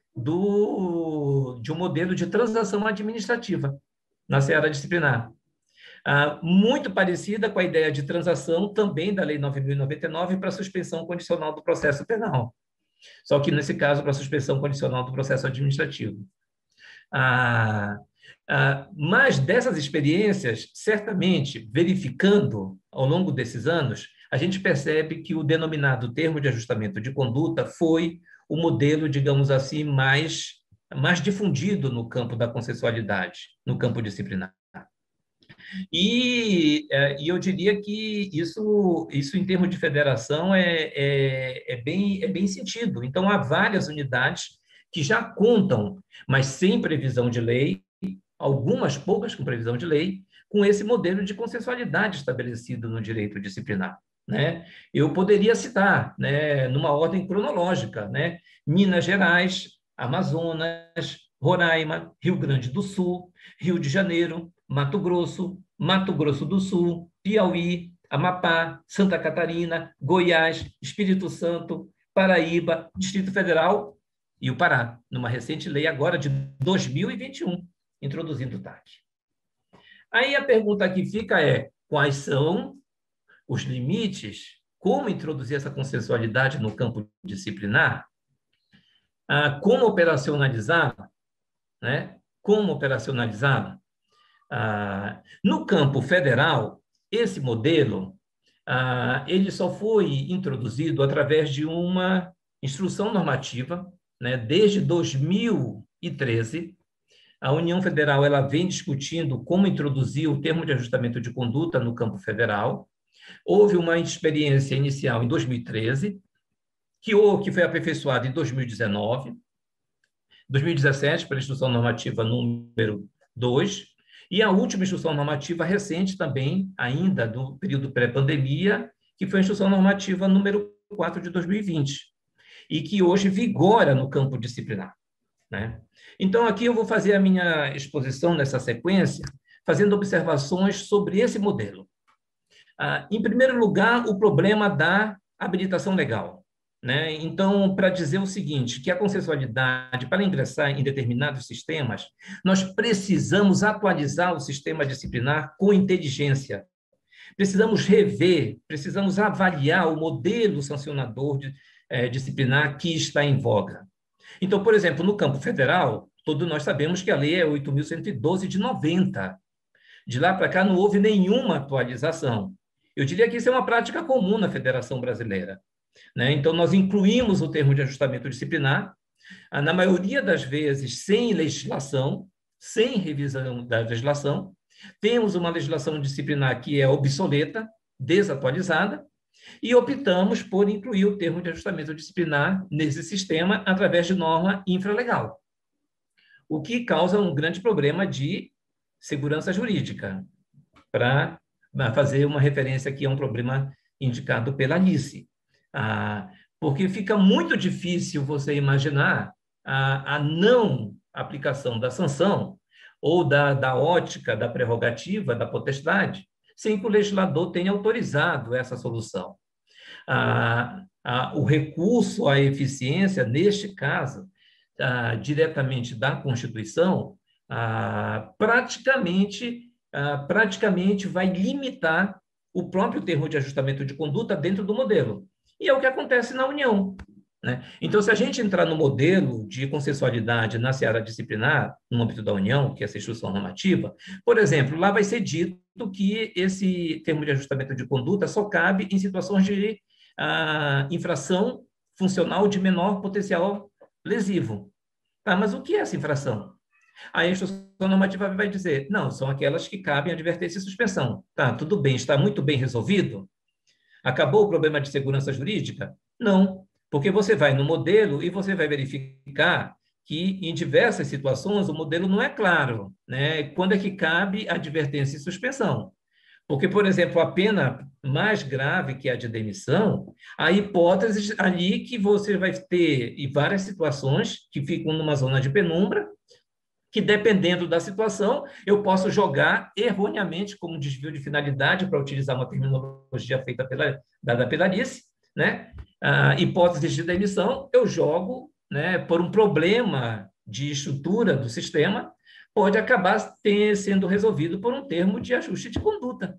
do, de um modelo de transação administrativa na seara disciplinar, ah, muito parecida com a ideia de transação também da Lei nove mil e noventa e nove para suspensão condicional do processo penal, só que, nesse caso, para suspensão condicional do processo administrativo. Ah, ah, mas dessas experiências, certamente, verificando ao longo desses anos, a gente percebe que o denominado termo de ajustamento de conduta foi o modelo, digamos assim, mais, mais difundido no campo da consensualidade, no campo disciplinar. E, e eu diria que isso, isso em termos de federação, é, é, é, bem, é bem sentido. Então, há várias unidades que já contam, mas sem previsão de lei, algumas poucas com previsão de lei, com esse modelo de consensualidade estabelecido no direito disciplinar, né? Eu poderia citar, né, numa ordem cronológica, né, Minas Gerais, Amazonas, Roraima, Rio Grande do Sul, Rio de Janeiro, Mato Grosso, Mato Grosso do Sul, Piauí, Amapá, Santa Catarina, Goiás, Espírito Santo, Paraíba, Distrito Federal e o Pará, numa recente lei agora de dois mil e vinte e um, introduzindo o T A C. Aí a pergunta que fica é, quais são os limites, como introduzir essa consensualidade no campo disciplinar, ah, como operacionalizá-la, né? Como operacionalizá-la? Ah, no campo federal, esse modelo ah, ele só foi introduzido através de uma instrução normativa, né? Desde dois mil e treze, a União Federal ela vem discutindo como introduzir o termo de ajustamento de conduta no campo federal. Houve uma experiência inicial em dois mil e treze, que, que foi aperfeiçoada em dois mil e dezenove, dois mil e dezessete, pela Instrução Normativa número dois, e a última Instrução Normativa recente também, ainda do período pré-pandemia, que foi a Instrução Normativa número quatro de dois mil e vinte, e que hoje vigora no campo disciplinar, né? Então, aqui eu vou fazer a minha exposição nessa sequência, fazendo observações sobre esse modelo. Ah, em primeiro lugar, o problema da habilitação legal, né? Então, para dizer o seguinte, que a consensualidade, para ingressar em determinados sistemas, nós precisamos atualizar o sistema disciplinar com inteligência. Precisamos rever, precisamos avaliar o modelo sancionador de, eh, disciplinar que está em voga. Então, por exemplo, no campo federal, todos nós sabemos que a lei é oito mil cento e doze de noventa. De lá para cá não houve nenhuma atualização. Eu diria que isso é uma prática comum na Federação Brasileira, né? Então, nós incluímos o termo de ajustamento disciplinar, na maioria das vezes sem legislação, sem revisão da legislação. Temos uma legislação disciplinar que é obsoleta, desatualizada, e optamos por incluir o termo de ajustamento disciplinar nesse sistema através de norma infralegal, o que causa um grande problema de segurança jurídica, para fazer uma referência aqui a um problema indicado pela ANICE. Ah, porque fica muito difícil você imaginar a, a não aplicação da sanção ou da, da ótica da prerrogativa, da potestade, sem que o legislador tenha autorizado essa solução. Ah, ah, o recurso à eficiência, neste caso, ah, diretamente da Constituição, ah, praticamente, ah, praticamente vai limitar o próprio termo de ajustamento de conduta dentro do modelo. E é o que acontece na União, né? Então, se a gente entrar no modelo de consensualidade na seara disciplinar, no âmbito da União, que é essa instrução normativa, por exemplo, lá vai ser dito que esse termo de ajustamento de conduta só cabe em situações de ah, infração funcional de menor potencial lesivo. Tá, mas o que é essa infração? A instrução normativa vai dizer, não, são aquelas que cabem advertência e suspensão. Tá, tudo bem, está muito bem resolvido? Acabou o problema de segurança jurídica? Não, porque você vai no modelo e você vai verificar que, em diversas situações, o modelo não é claro, né? Quando é que cabe advertência e suspensão? Porque, por exemplo, a pena mais grave, que é a de demissão, a hipótese ali que você vai ter em várias situações que ficam numa zona de penumbra, que, dependendo da situação, eu posso jogar erroneamente como desvio de finalidade, para utilizar uma terminologia feita pela, dada pela ANICE, né? A hipótese de demissão, eu jogo, né, por um problema de estrutura do sistema, pode acabar ter, sendo resolvido por um termo de ajuste de conduta,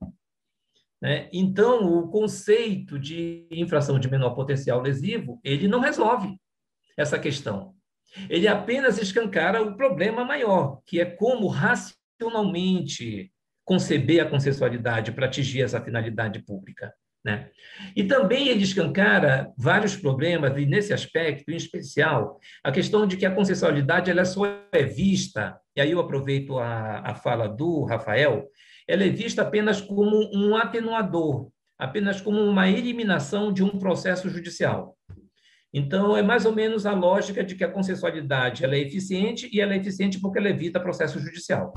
né? Então, o conceito de infração de menor potencial lesivo, ele não resolve essa questão. Ele apenas escancara o problema maior, que é como racionalmente conceber a consensualidade para atingir essa finalidade pública, né? E também ele escancara vários problemas, e nesse aspecto, em especial, a questão de que a consensualidade ela só é vista, e aí eu aproveito a, a fala do Rafael, ela é vista apenas como um atenuador, apenas como uma eliminação de um processo judicial. Então, é mais ou menos a lógica de que a consensualidade ela é eficiente, e ela é eficiente porque ela evita processo judicial.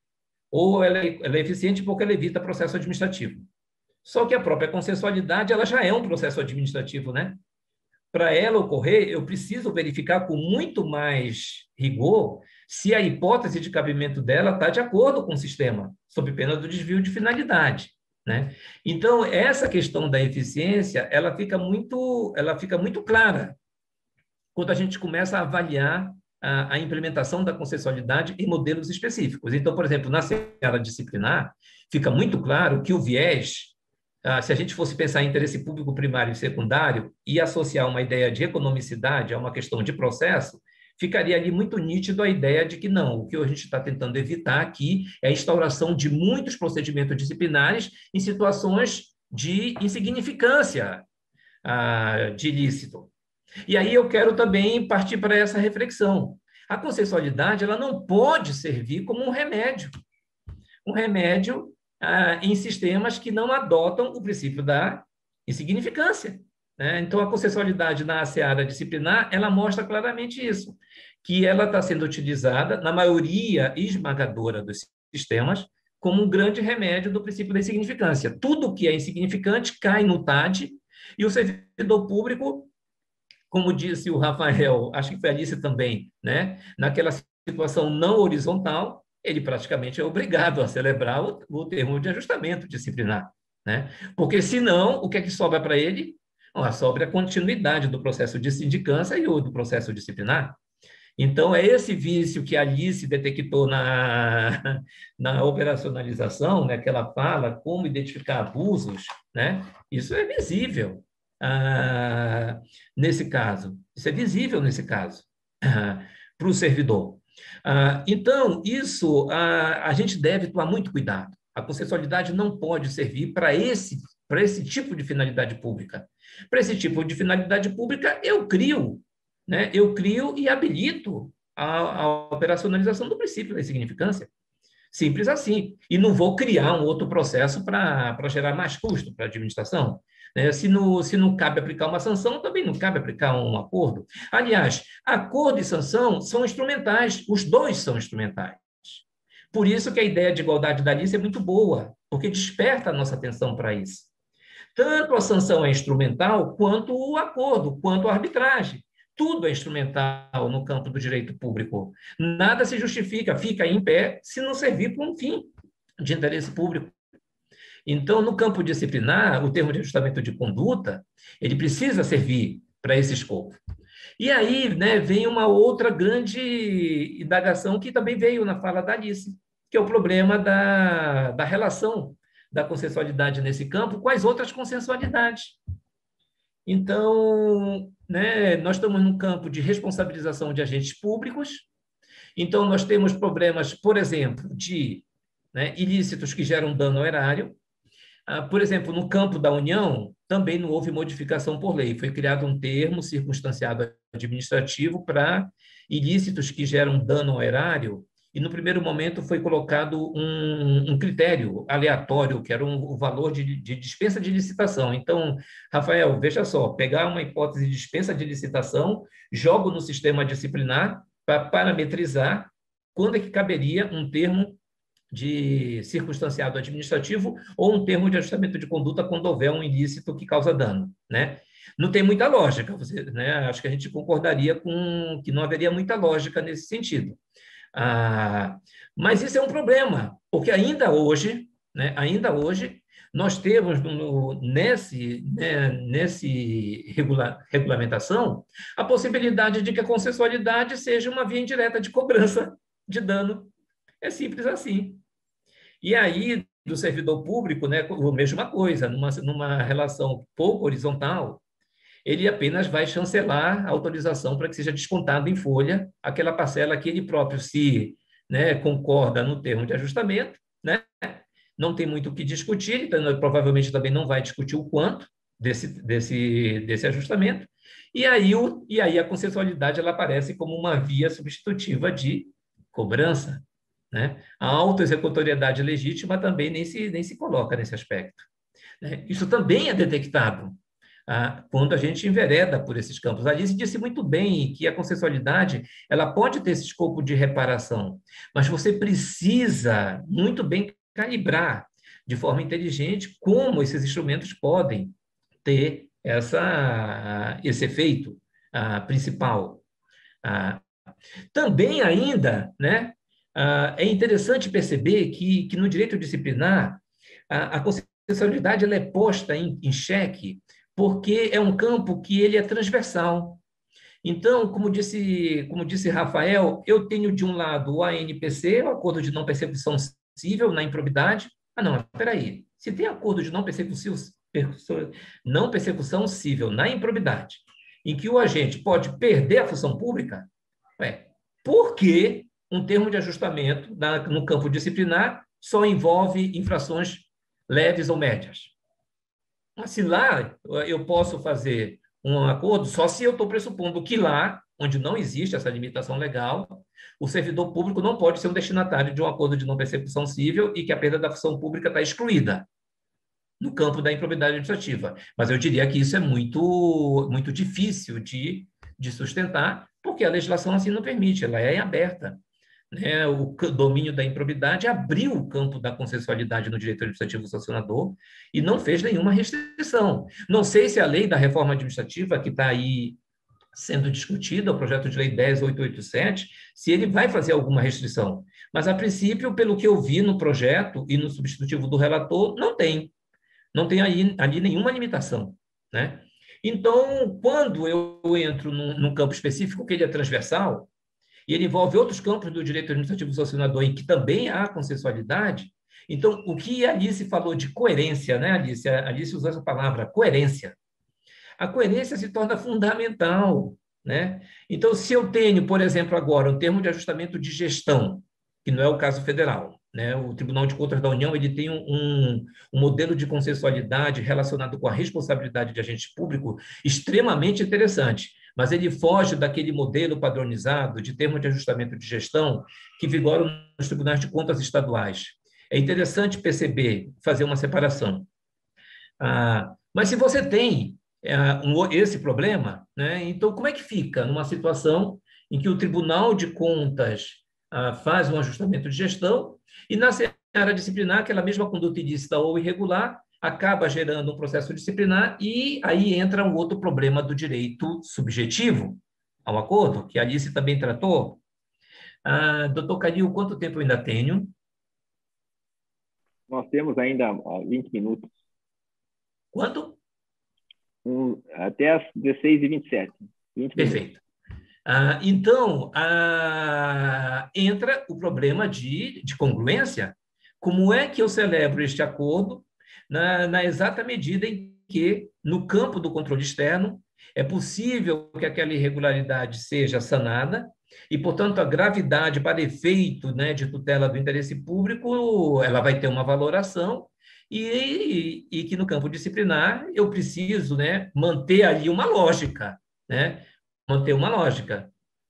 Ou ela é, ela é eficiente porque ela evita processo administrativo. Só que a própria consensualidade ela já é um processo administrativo, né? Para ela ocorrer, eu preciso verificar com muito mais rigor se a hipótese de cabimento dela está de acordo com o sistema, sob pena do desvio de finalidade, né? Então, essa questão da eficiência, ela fica muito, ela fica muito clara quando a gente começa a avaliar a, a implementação da consensualidade em modelos específicos. Então, por exemplo, na seara disciplinar, fica muito claro que o viés, ah, se a gente fosse pensar em interesse público primário e secundário e associar uma ideia de economicidade a uma questão de processo, ficaria ali muito nítido a ideia de que não, o que a gente está tentando evitar aqui é a instauração de muitos procedimentos disciplinares em situações de insignificância ah, de ilícito. E aí eu quero também partir para essa reflexão. A consensualidade, ela não pode servir como um remédio. Um remédio ah, em sistemas que não adotam o princípio da insignificância, né? Então, a consensualidade na seara disciplinar, ela mostra claramente isso, que ela está sendo utilizada, na maioria esmagadora dos sistemas, como um grande remédio do princípio da insignificância. Tudo que é insignificante cai no T A D, e o servidor público, como disse o Rafael, acho que foi a Alice também, né? Naquela situação não horizontal, ele praticamente é obrigado a celebrar o, o termo de ajustamento disciplinar, né? Porque, senão, o que é que sobra para ele? Bom, sobra a continuidade do processo de sindicância e o do processo disciplinar. Então, é esse vício que a Alice detectou na, na operacionalização, né? Que ela fala como identificar abusos, né? Isso é visível. Ah, nesse caso. Isso é visível nesse caso, ah, para o servidor. Ah, então, isso ah, a gente deve tomar muito cuidado. A consensualidade não pode servir para esse, para esse tipo de finalidade pública. Para esse tipo de finalidade pública, eu crio, né? Eu crio e habilito a, a operacionalização do princípio da insignificância. Simples assim. E não vou criar um outro processo para para gerar mais custo para a administração. Se não, se não cabe aplicar uma sanção, também não cabe aplicar um acordo. Aliás, acordo e sanção são instrumentais, os dois são instrumentais. Por isso que a ideia de igualdade da Alice é muito boa, porque desperta a nossa atenção para isso. Tanto a sanção é instrumental, quanto o acordo, quanto a arbitragem. Tudo é instrumental no campo do direito público. Nada se justifica, fica em pé, se não servir para um fim de interesse público. Então, no campo disciplinar, o termo de ajustamento de conduta, ele precisa servir para esse escopo. E aí, né, vem uma outra grande indagação que também veio na fala da Alice, que é o problema da, da relação da consensualidade nesse campo com as outras consensualidades. Então, né, nós estamos num campo de responsabilização de agentes públicos, então nós temos problemas, por exemplo, de né, ilícitos que geram dano ao erário. Por exemplo, no campo da União, também não houve modificação por lei. Foi criado um termo circunstanciado administrativo para ilícitos que geram dano ao erário, e no primeiro momento foi colocado um, um critério aleatório, que era um, o valor de, de dispensa de licitação. Então, Rafael, veja só, pegar uma hipótese de dispensa de licitação, jogo no sistema disciplinar para parametrizar quando é que caberia um termo de circunstanciado administrativo ou um termo de ajustamento de conduta quando houver um ilícito que causa dano, né? Não tem muita lógica, você, né? Acho que a gente concordaria com que não haveria muita lógica nesse sentido. Ah, mas isso é um problema, porque ainda hoje, né, ainda hoje, nós temos no, nesse, né, nesse regula, regulamentação a possibilidade de que a consensualidade seja uma via indireta de cobrança de dano. É simples assim. E aí, do servidor público, né, a mesma coisa, numa, numa relação pouco horizontal, ele apenas vai chancelar a autorização para que seja descontado em folha aquela parcela que ele próprio se né, concorda no termo de ajustamento, né? Não tem muito o que discutir, então provavelmente também não vai discutir o quanto desse, desse, desse ajustamento, e aí, o, e aí a consensualidade ela aparece como uma via substitutiva de cobrança. Né? A autoexecutoriedade legítima também nem se, nem se coloca nesse aspecto. Isso também é detectado ah, quando a gente envereda por esses campos. A Alice disse muito bem que a consensualidade ela pode ter esse escopo de reparação, mas você precisa muito bem calibrar de forma inteligente como esses instrumentos podem ter essa, esse efeito ah, principal. Ah, também ainda, né, ah, é interessante perceber que, que no direito disciplinar a, a consensualidade ela é posta em, em xeque porque é um campo que ele é transversal. Então, como disse, como disse Rafael, eu tenho de um lado o A N P C, o Acordo de Não Persecução Cível na improbidade. Ah, não, espera aí. Se tem acordo de não persecução, não persecução cível na improbidade, em que o agente pode perder a função pública, ué, por que um termo de ajustamento na, no campo disciplinar só envolve infrações leves ou médias? Mas se lá eu posso fazer um acordo, só se eu estou pressupondo que lá, onde não existe essa limitação legal, o servidor público não pode ser um destinatário de um acordo de não persecução cível e que a perda da função pública está excluída no campo da improbidade administrativa. Mas eu diria que isso é muito, muito difícil de, de sustentar, porque a legislação assim não permite, ela é aberta. Né? O domínio da improbidade abriu o campo da consensualidade no direito administrativo sancionador e não fez nenhuma restrição. Não sei se a lei da reforma administrativa, que está aí sendo discutida, o projeto de lei dez mil oitocentos e oitenta e sete, se ele vai fazer alguma restrição. Mas, a princípio, pelo que eu vi no projeto e no substitutivo do relator, não tem. Não tem ali, ali nenhuma limitação. Né? Então, quando eu entro num, num campo específico, que ele é transversal, e ele envolve outros campos do direito administrativo sancionador em que também há consensualidade, então, o que a Alice falou de coerência, né, Alice? A Alice usou essa palavra, coerência. A coerência se torna fundamental, né? Então, se eu tenho, por exemplo, agora um termo de ajustamento de gestão, que não é o caso federal, né? O Tribunal de Contas da União ele tem um, um modelo de consensualidade relacionado com a responsabilidade de agente público extremamente interessante, mas ele foge daquele modelo padronizado de termo de ajustamento de gestão que vigora nos tribunais de contas estaduais. É interessante perceber, fazer uma separação. Ah, mas se você tem ah, um, esse problema, né, então como é que fica numa situação em que o Tribunal de Contas ah, faz um ajustamento de gestão e na seara disciplinar aquela mesma conduta ilícita ou irregular acaba gerando um processo disciplinar e aí entra um outro problema do direito subjetivo ao acordo, que a Alice também tratou. Ah, doutor Calil, quanto tempo eu ainda tenho? Nós temos ainda vinte minutos. Quanto? Um, até as dezesseis e vinte e sete. Perfeito. Ah, então, ah, entra o problema de, de congruência. Como é que eu celebro este acordo na, na exata medida em que, no campo do controle externo, é possível que aquela irregularidade seja sanada e, portanto, a gravidade para efeito, né, de tutela do interesse público, ela vai ter uma valoração e, e que, no campo disciplinar, eu preciso, né, manter ali uma lógica, né? Manter uma lógica.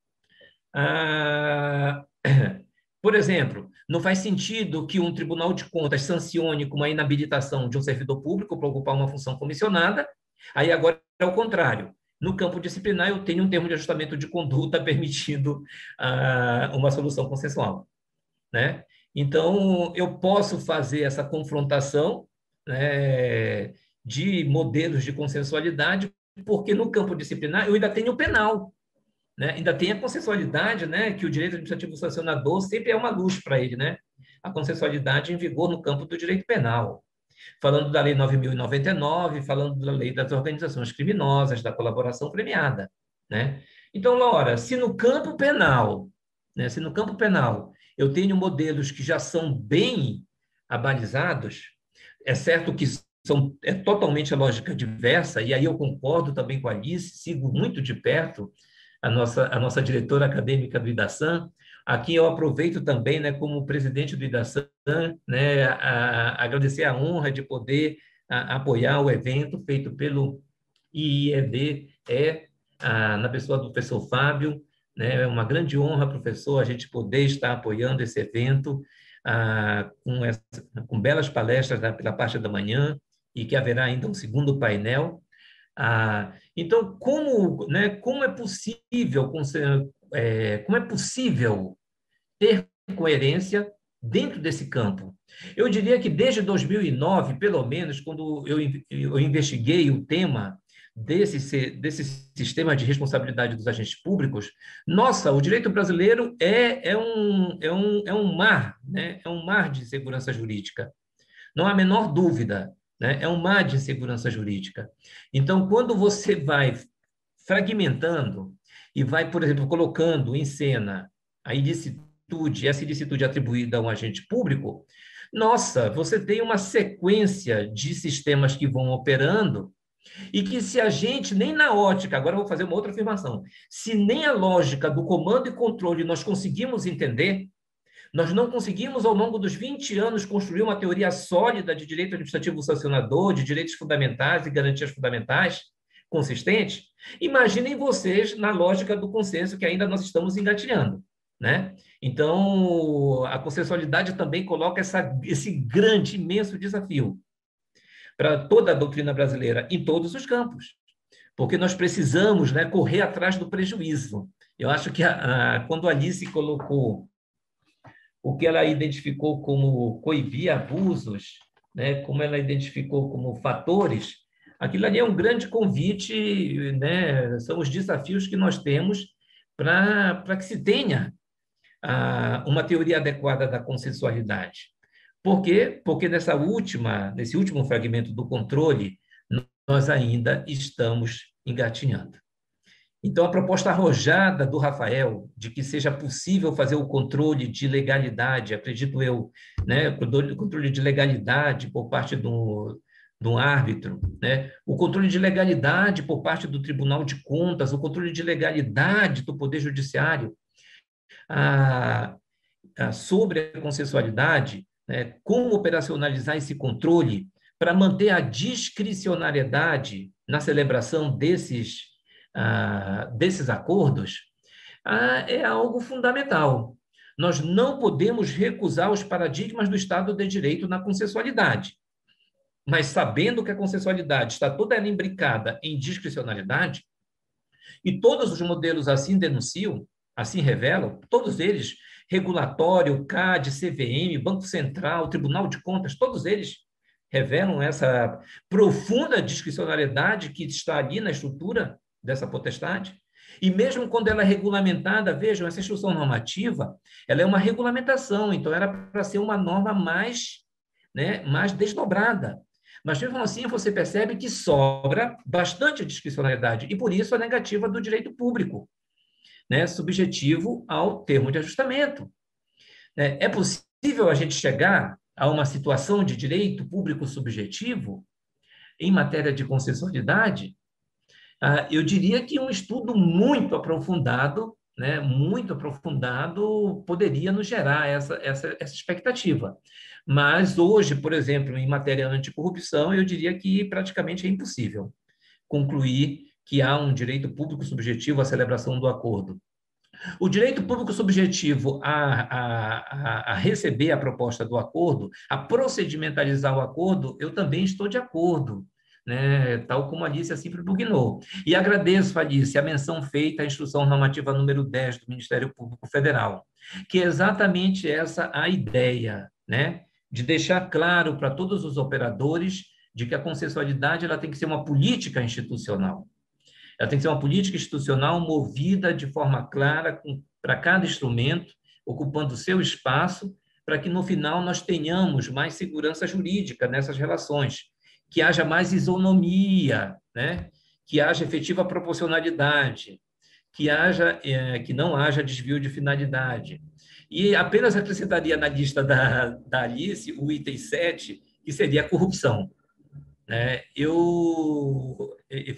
Ah, por exemplo, não faz sentido que um tribunal de contas sancione com uma inabilitação de um servidor público para ocupar uma função comissionada, aí agora é o contrário. No campo disciplinar, eu tenho um termo de ajustamento de conduta permitindo ah, uma solução consensual. Né? Então, eu posso fazer essa confrontação, né, de modelos de consensualidade, porque no campo disciplinar eu ainda tenho o penal, né? Ainda tem a consensualidade, né, que o direito administrativo sancionador sempre é uma luz para ele, né? A consensualidade em vigor no campo do direito penal. Falando da Lei nove mil e noventa e nove, falando da Lei das Organizações Criminosas, da colaboração premiada, né? Então, Laura, se no campo penal, né, se no campo penal eu tenho modelos que já são bem abalizados, é certo que são, é totalmente a lógica diversa, e aí eu concordo também com a Alice, sigo muito de perto a nossa, a nossa diretora acadêmica do IDASAN. Aqui eu aproveito também, né, como presidente do IDASAN, né, a, a agradecer a honra de poder a, apoiar o evento feito pelo I I E D, é, a, na pessoa do professor Fábio. Né, é uma grande honra, professor, a gente poder estar apoiando esse evento a, com, essa, com belas palestras da, pela parte da manhã, e que haverá ainda um segundo painel. Ah, então, como, né, como é possível, é, como é possível ter coerência dentro desse campo? Eu diria que desde dois mil e nove, pelo menos, quando eu, eu investiguei o tema desse, desse sistema de responsabilidade dos agentes públicos, nossa, o direito brasileiro é, é, um, é, um, é um mar, né? É um mar de segurança jurídica. Não há a menor dúvida. né? É um mar de insegurança jurídica. Então, quando você vai fragmentando e vai, por exemplo, colocando em cena a ilicitude, essa ilicitude atribuída a um agente público, nossa, você tem uma sequência de sistemas que vão operando e que se a gente, nem na ótica, agora eu vou fazer uma outra afirmação, se nem a lógica do comando e controle nós conseguimos entender, nós não conseguimos, ao longo dos vinte anos, construir uma teoria sólida de direito administrativo sancionador, de direitos fundamentais e garantias fundamentais, consistente, imaginem vocês na lógica do consenso que ainda nós estamos engatilhando, né? Então, a consensualidade também coloca essa, esse grande, imenso desafio para toda a doutrina brasileira, em todos os campos, porque nós precisamos, né, correr atrás do prejuízo. Eu acho que a, a, quando a Alice colocou o que ela identificou como coibir abusos, né, como ela identificou como fatores, aquilo ali é um grande convite, né, são os desafios que nós temos para que se tenha a, uma teoria adequada da consensualidade. Por quê? Porque nessa última, nesse último fragmento do controle, nós ainda estamos engatinhando. Então, a proposta arrojada do Rafael de que seja possível fazer o controle de legalidade, acredito eu, né, o controle de legalidade por parte do, do árbitro, né, o controle de legalidade por parte do Tribunal de Contas, o controle de legalidade do Poder Judiciário, a, a, sobre a consensualidade, né, como operacionalizar esse controle para manter a discricionariedade na celebração desses Ah, desses acordos, ah, é algo fundamental. Nós não podemos recusar os paradigmas do Estado de Direito na consensualidade, mas sabendo que a consensualidade está toda ela imbricada em discricionalidade, e todos os modelos assim denunciam, assim revelam, todos eles, regulatório, C A D, C V M, Banco Central, Tribunal de Contas, todos eles revelam essa profunda discricionariedade que está ali na estrutura dessa potestade, e mesmo quando ela é regulamentada, vejam, essa instrução normativa, ela é uma regulamentação, então era para ser uma norma mais, né, mais desdobrada. Mas, mesmo assim, você percebe que sobra bastante discricionariedade, e por isso a negativa do direito público, né, subjetivo ao termo de ajustamento. É possível a gente chegar a uma situação de direito público subjetivo em matéria de consensualidade? Ah, eu diria que um estudo muito aprofundado, né, muito aprofundado, poderia nos gerar essa, essa, essa expectativa. Mas hoje, por exemplo, em matéria anticorrupção, eu diria que praticamente é impossível concluir que há um direito público subjetivo à celebração do acordo. O direito público subjetivo a, a, a receber a proposta do acordo, a procedimentalizar o acordo, eu também estou de acordo, né, tal como a Alice assim propugnou. E agradeço, Alice, a menção feita à Instrução Normativa número dez do Ministério Público Federal, que é exatamente essa a ideia, né, de deixar claro para todos os operadores de que a consensualidade ela tem que ser uma política institucional. Ela tem que ser uma política institucional movida de forma clara para cada instrumento, ocupando o seu espaço, para que, no final, nós tenhamos mais segurança jurídica nessas relações, que haja mais isonomia, né? Que haja efetiva proporcionalidade, que, haja, é, que não haja desvio de finalidade. E apenas acrescentaria na lista da, da Alice o item sete, que seria a corrupção. Né? Eu,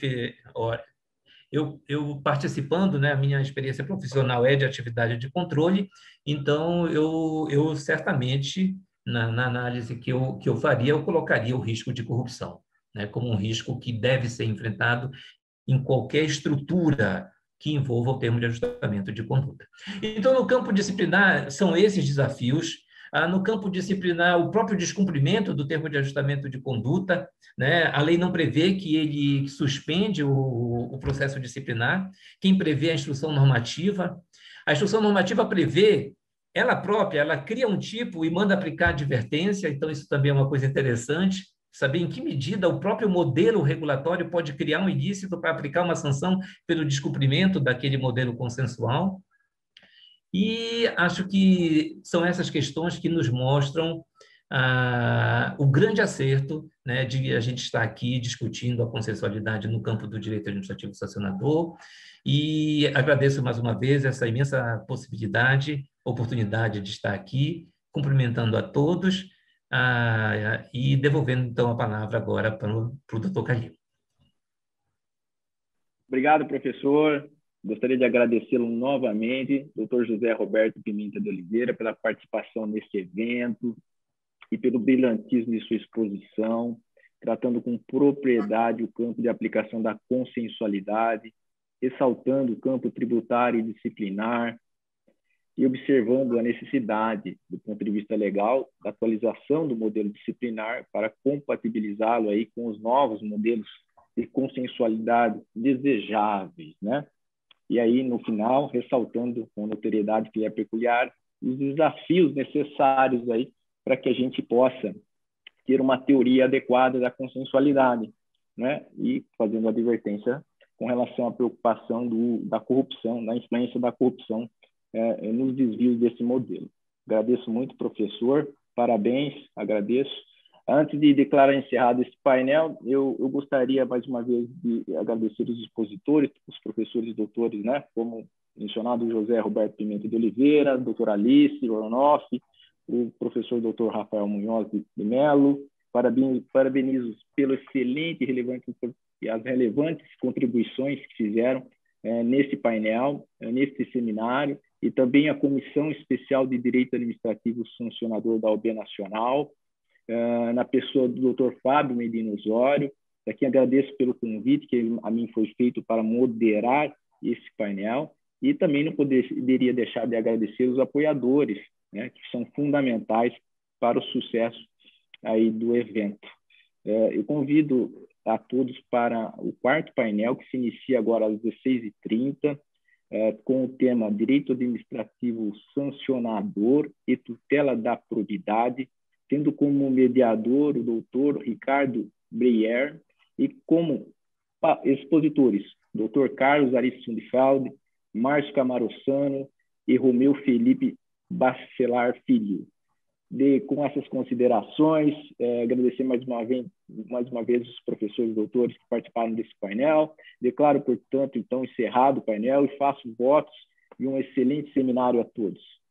eu, eu participando, né, a minha experiência profissional é de atividade de controle, então eu, eu certamente... Na, na análise que eu, que eu faria, eu colocaria o risco de corrupção, né, como um risco que deve ser enfrentado em qualquer estrutura que envolva o termo de ajustamento de conduta. Então, no campo disciplinar, são esses desafios. Ah, no campo disciplinar, o próprio descumprimento do termo de ajustamento de conduta, né, a lei não prevê que ele suspende o, o processo disciplinar, quem prevê a instrução normativa. A instrução normativa prevê ela própria, ela cria um tipo e manda aplicar advertência, então isso também é uma coisa interessante, saber em que medida o próprio modelo regulatório pode criar um ilícito para aplicar uma sanção pelo descumprimento daquele modelo consensual. E acho que são essas questões que nos mostram ah, o grande acerto, né, de a gente estar aqui discutindo a consensualidade no campo do direito administrativo sancionador, e agradeço mais uma vez essa imensa possibilidade, oportunidade de estar aqui, cumprimentando a todos, ah, e devolvendo, então, a palavra agora para o doutor Calil. Obrigado, professor. Gostaria de agradecê-lo novamente, doutor José Roberto Pimenta de Oliveira, pela participação neste evento e pelo brilhantismo de sua exposição, tratando com propriedade o campo de aplicação da consensualidade, ressaltando o campo tributário e disciplinar e observando a necessidade, do ponto de vista legal, da atualização do modelo disciplinar para compatibilizá-lo aí com os novos modelos de consensualidade desejáveis, né? E aí, no final, ressaltando com notoriedade que é peculiar, os desafios necessários aí para que a gente possa ter uma teoria adequada da consensualidade, né? E fazendo advertência com relação à preocupação do, da corrupção, da influência da corrupção é, nos desvios desse modelo. Agradeço muito, professor, parabéns, agradeço. Antes de declarar encerrado esse painel, eu, eu gostaria, mais uma vez, de agradecer os expositores, os professores e doutores, né? Como mencionado, José Roberto Pimenta de Oliveira, doutora Alice Ronoff, o professor doutor Rafael Munhoz de Mello. Parabenizo, parabenizo pelo excelente e relevante, e as relevantes contribuições que fizeram é, nesse painel, é, nesse seminário, e também a Comissão Especial de Direito Administrativo Sancionador da O A B Nacional, Uh, na pessoa do doutor Fábio Medina Osório, a quem agradeço pelo convite que a mim foi feito para moderar esse painel, e também não poderia deixar de agradecer os apoiadores, né, que são fundamentais para o sucesso aí do evento. Uh, eu convido a todos para o quarto painel, que se inicia agora às dezesseis e trinta, uh, com o tema Direito Administrativo Sancionador e Tutela da Probidade, tendo como mediador o doutor Ricardo Breyer e como expositores doutor Carlos Aristo Sundfeld, Márcio Camarossano e Romeu Felipe Bacelar Filho. De, com essas considerações, eh, agradecer mais uma, vez, mais uma vez os professores e doutores que participaram desse painel. Declaro, portanto, então, encerrado o painel e faço votos de um excelente seminário a todos.